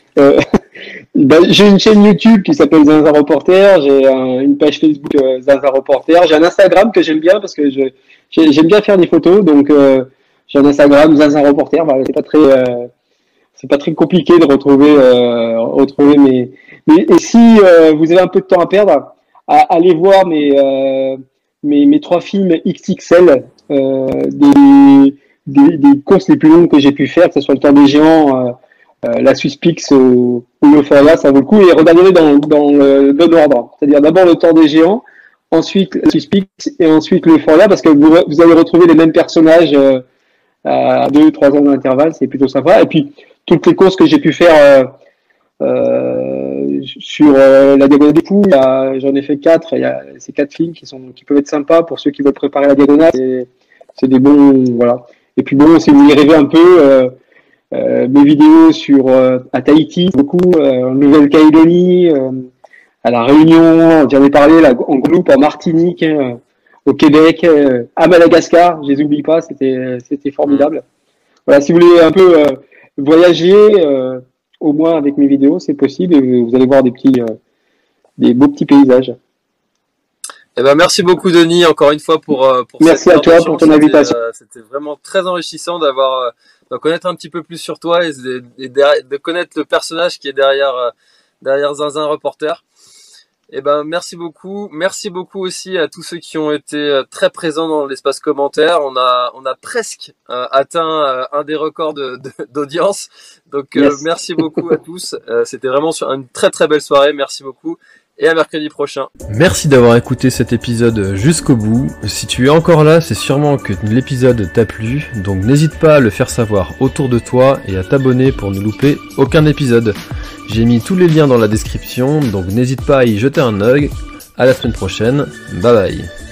J'ai une chaîne YouTube qui s'appelle Zinzin Reporter, j'ai une page Facebook Zinzin Reporter, j'ai un Instagram que j'aime bien parce que j'aime bien faire des photos, donc j'ai un Instagram Zinzin Reporter. Voilà, c'est pas très compliqué de retrouver et si vous avez un peu de temps à perdre, allez voir mes 3 films XXL des courses les plus longues que j'ai pu faire, que ce soit le Tour des Géants, la Swisspix ou l'Euphoria, ça vaut le coup. Et regardez-les dans le bon ordre. C'est-à-dire d'abord le Tour des Géants, ensuite la Swisspix et ensuite l'Euphoria, parce que vous allez retrouver les mêmes personnages à 2-3 ans d'intervalle, c'est plutôt sympa. Et puis toutes les courses que j'ai pu faire sur la Diagonale des Fous, j'en ai fait 4. Il y a ces 4 films qui peuvent être sympas pour ceux qui veulent préparer la Diagonale. C'est des bons, voilà. Et puis bon, si vous voulez rêver un peu, mes vidéos à Tahiti, beaucoup, en Nouvelle-Calédonie, à La Réunion, j'en ai parlé là, en Guadeloupe, en Martinique, au Québec, à Madagascar, je les oublie pas, c'était formidable. Voilà, si vous voulez un peu voyager, au moins avec mes vidéos, c'est possible et vous allez voir des beaux petits paysages. Eh ben, merci beaucoup Denis encore une fois pour merci à toi pour ton invitation. C'était vraiment très enrichissant d'avoir connaître un petit peu plus sur toi et de connaître le personnage qui est derrière Zinzin Reporter. Et ben merci beaucoup aussi à tous ceux qui ont été très présents dans l'espace commentaire. On a presque atteint un des records d'audience. Donc yes. Merci beaucoup à tous. C'était vraiment une très très belle soirée. Merci beaucoup. Et à mercredi prochain. Merci d'avoir écouté cet épisode jusqu'au bout. Si tu es encore là, c'est sûrement que l'épisode t'a plu, donc n'hésite pas à le faire savoir autour de toi et à t'abonner pour ne louper aucun épisode. J'ai mis tous les liens dans la description, donc n'hésite pas à y jeter un œil. À la semaine prochaine, bye bye.